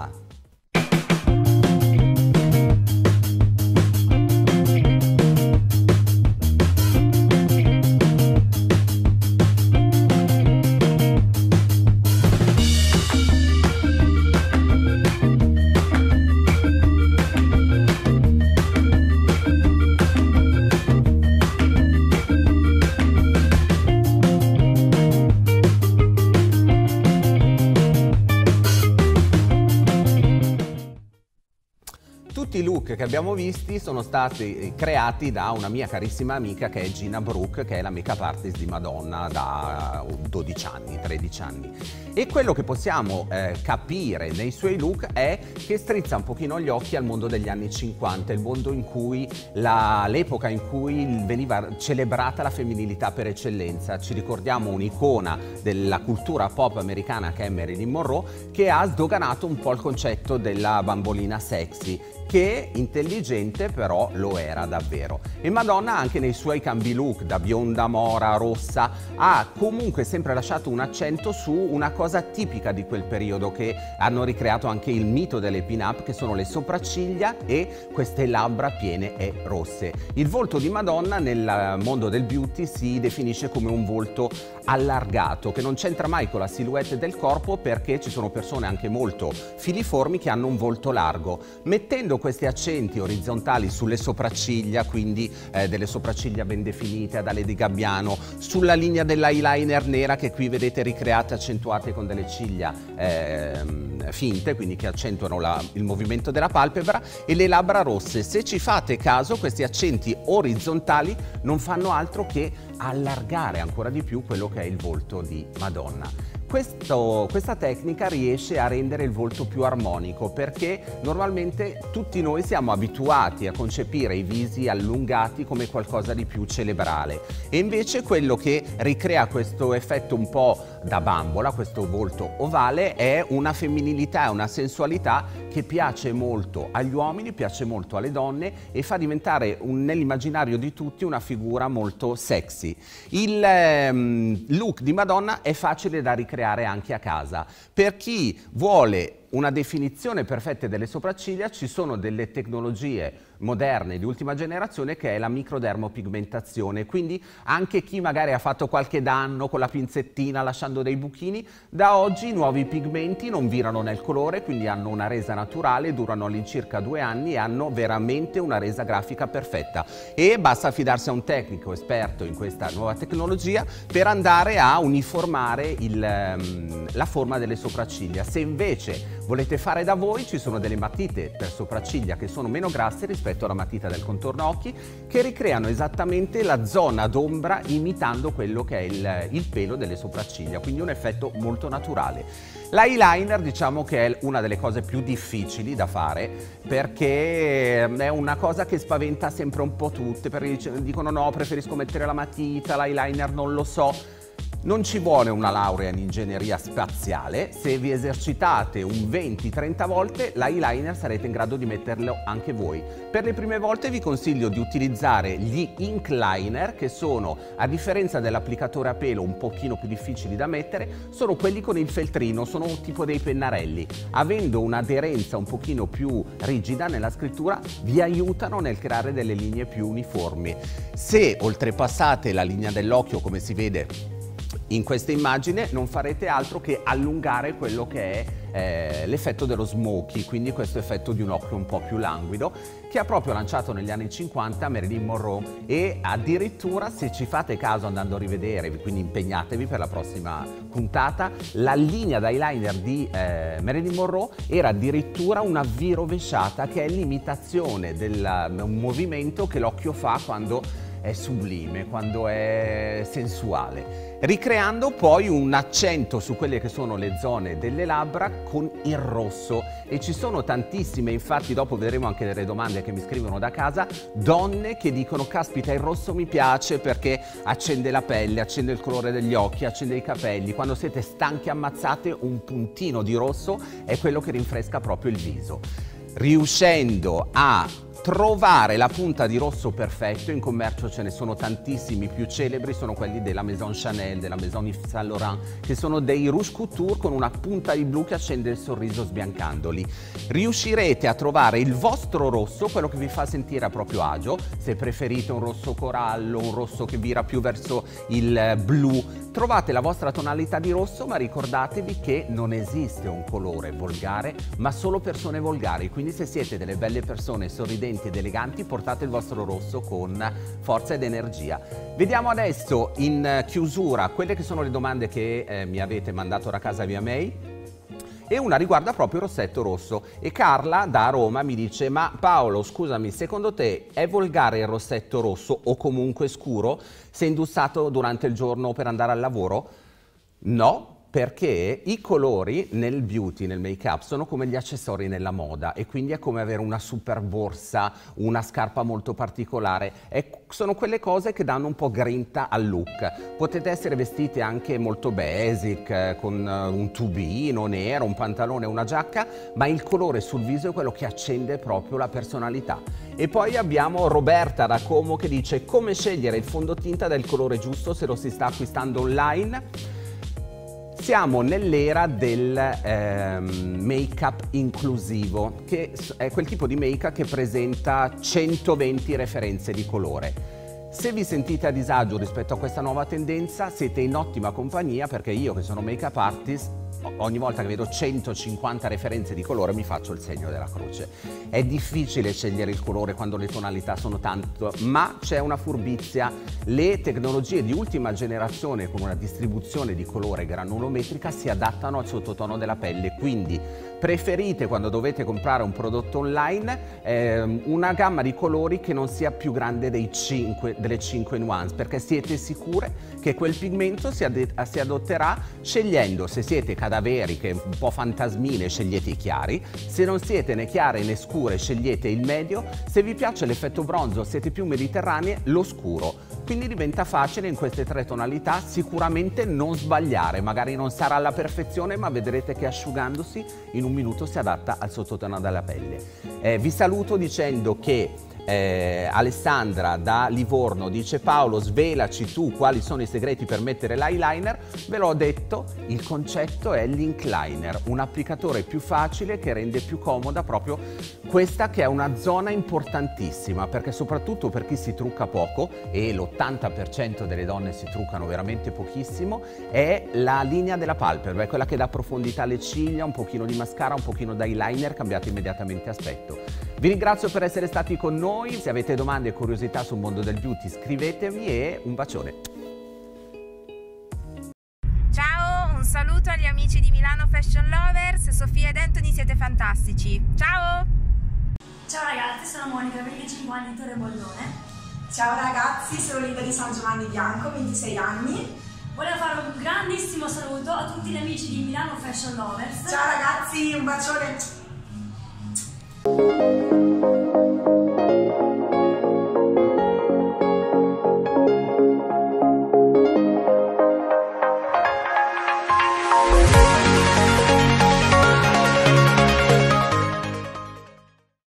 Tutti i look che abbiamo visti sono stati creati da una mia carissima amica che è Gina Brooke, che è la make-up artist di Madonna da dodici anni, tredici anni. E quello che possiamo eh, capire nei suoi look è che strizza un pochino gli occhi al mondo degli anni cinquanta, il mondo in cui l'epoca in cui veniva celebrata la femminilità per eccellenza. Ci ricordiamo un'icona della cultura pop americana che è Marilyn Monroe, che ha sdoganato un po' il concetto della bambolina sexy, che intelligente però lo era davvero. E Madonna anche nei suoi cambi look, da bionda, mora, rossa, ha comunque sempre lasciato un accento su una cosa tipica di quel periodo che hanno ricreato anche il mito delle pin-up, che sono le sopracciglia e queste labbra piene e rosse. Il volto di Madonna nel mondo del beauty si definisce come un volto allargato, che non c'entra mai con la silhouette del corpo, perché ci sono persone anche molto filiformi che hanno un volto largo. Mettendo questi accenti orizzontali sulle sopracciglia, quindi eh, delle sopracciglia ben definite ad ale di gabbiano, sulla linea dell'eyeliner nera che qui vedete ricreate, accentuate con delle ciglia eh, finte, quindi che accentuano la, il movimento della palpebra, e le labbra rosse. Se ci fate caso, questi accenti orizzontali non fanno altro che allargare ancora di più quello che è il volto di Madonna. Questo, questa tecnica riesce a rendere il volto più armonico, perché normalmente tutti noi siamo abituati a concepire i visi allungati come qualcosa di più cerebrale, e invece quello che ricrea questo effetto un po' da bambola, questo volto ovale, è una femminilità, una sensualità che piace molto agli uomini, piace molto alle donne e fa diventare nell'immaginario di tutti una figura molto sexy. Il ehm, look di Madonna è facile da ricreare anche a casa. Per chi vuole una definizione perfetta delle sopracciglia, ci sono delle tecnologie moderne di ultima generazione che è la microdermopigmentazione, quindi anche chi magari ha fatto qualche danno con la pinzettina lasciando dei buchini, da oggi i nuovi pigmenti non virano nel colore, quindi hanno una resa naturale, durano all'incirca due anni e hanno veramente una resa grafica perfetta, e basta affidarsi a un tecnico esperto in questa nuova tecnologia per andare a uniformare il, um, la forma delle sopracciglia. Se invece volete fare da voi, ci sono delle matite per sopracciglia che sono meno grasse rispetto alla matita del contorno occhi, che ricreano esattamente la zona d'ombra imitando quello che è il, il pelo delle sopracciglia, quindi un effetto molto naturale. L'eyeliner diciamo che è una delle cose più difficili da fare, perché è una cosa che spaventa sempre un po' tutte, perché dicono no, preferisco mettere la matita, l'eyeliner non lo so. Non ci vuole una laurea in ingegneria spaziale, se vi esercitate un venti trenta volte l'eyeliner sarete in grado di metterlo anche voi. Per le prime volte vi consiglio di utilizzare gli ink liner, che sono, a differenza dell'applicatore a pelo un pochino più difficili da mettere, sono quelli con il feltrino, sono un tipo dei pennarelli. Avendo un'aderenza un pochino più rigida nella scrittura vi aiutano nel creare delle linee più uniformi. Se oltrepassate la linea dell'occhio, come si vede in questa immagine, non farete altro che allungare quello che è eh, l'effetto dello smokey, quindi questo effetto di un occhio un po' più languido, che ha proprio lanciato negli anni cinquanta Marilyn Monroe, e addirittura, se ci fate caso andando a rivedere, quindi impegnatevi per la prossima puntata, la linea d'eyeliner di eh, Marilyn Monroe era addirittura una V rovesciata, che è l'imitazione del un movimento che l'occhio fa quando è sublime, quando è sensuale, ricreando poi un accento su quelle che sono le zone delle labbra con il rosso. E ci sono tantissime, infatti dopo vedremo anche delle domande che mi scrivono da casa, donne che dicono: caspita, il rosso mi piace perché accende la pelle, accende il colore degli occhi, accende i capelli. Quando siete stanchi ammazzate, un puntino di rosso è quello che rinfresca proprio il viso. Riuscendo a trovare la punta di rosso perfetto, in commercio ce ne sono tantissimi, più celebri sono quelli della Maison Chanel, della Maison Yves Saint Laurent, che sono dei rouge couture con una punta di blu che accende il sorriso sbiancandoli. Riuscirete a trovare il vostro rosso, quello che vi fa sentire a proprio agio. Se preferite un rosso corallo, un rosso che vira più verso il blu, trovate la vostra tonalità di rosso, ma ricordatevi che non esiste un colore volgare, ma solo persone volgari. Quindi se siete delle belle persone sorridenti ed eleganti, portate il vostro rosso con forza ed energia. Vediamo adesso in chiusura quelle che sono le domande che eh, mi avete mandato da casa via mail, e una riguarda proprio il rossetto rosso. E Carla da Roma mi dice: ma Paolo, scusami, secondo te è volgare il rossetto rosso, o comunque scuro, se indossato durante il giorno per andare al lavoro? No, perché i colori nel beauty, nel make-up, sono come gli accessori nella moda, e quindi è come avere una super borsa, una scarpa molto particolare. È, sono quelle cose che danno un po' grinta al look. Potete essere vestiti anche molto basic, con un tubino nero, un pantalone, una giacca, ma il colore sul viso è quello che accende proprio la personalità. E poi abbiamo Roberta da Como che dice: come scegliere il fondotinta del colore giusto se lo si sta acquistando online? Siamo nell'era del ehm, make-up inclusivo, che è quel tipo di make-up che presenta centoventi referenze di colore. Se vi sentite a disagio rispetto a questa nuova tendenza, siete in ottima compagnia, perché io, che sono make-up artist, ogni volta che vedo centocinquanta referenze di colore mi faccio il segno della croce. È difficile scegliere il colore quando le tonalità sono tanto, ma c'è una furbizia. Le tecnologie di ultima generazione con una distribuzione di colore granulometrica si adattano al sottotono della pelle, quindi preferite, quando dovete comprare un prodotto online, eh, una gamma di colori che non sia più grande dei cinque, delle cinque nuance, perché siete sicure che quel pigmento si, ad si adotterà scegliendo. Se siete cadaveriche, un po' fantasmine, scegliete i chiari; se non siete né chiare né scure, scegliete il medio; se vi piace l'effetto bronzo, siete più mediterranee, lo scuro. Quindi diventa facile in queste tre tonalità sicuramente non sbagliare. Magari non sarà alla perfezione, ma vedrete che asciugandosi in un minuto si adatta al sottotono della pelle. Eh, vi saluto dicendo che Eh, Alessandra da Livorno dice: Paolo, svelaci tu quali sono i segreti per mettere l'eyeliner. Ve l'ho detto, il concetto è l'ink liner, un applicatore più facile che rende più comoda proprio questa, che è una zona importantissima, perché soprattutto per chi si trucca poco, e l'ottanta per cento delle donne si truccano veramente pochissimo, è la linea della palpebra, è quella che dà profondità alle ciglia, un pochino di mascara, un pochino di eyeliner, cambiate immediatamente aspetto. Vi ringrazio per essere stati con noi. Se avete domande e curiosità sul mondo del beauty, scrivetemi, e un bacione. Ciao, un saluto agli amici di Milano Fashion Lovers. Sofia ed Anthony siete fantastici. Ciao! Ciao ragazzi, sono Monica, venticinque anni, Torre Bollone. Ciao ragazzi, sono Linda di San Giovanni Bianco, ventisei anni. Volevo fare un grandissimo saluto a tutti gli amici di Milano Fashion Lovers. Ciao ragazzi, un bacione!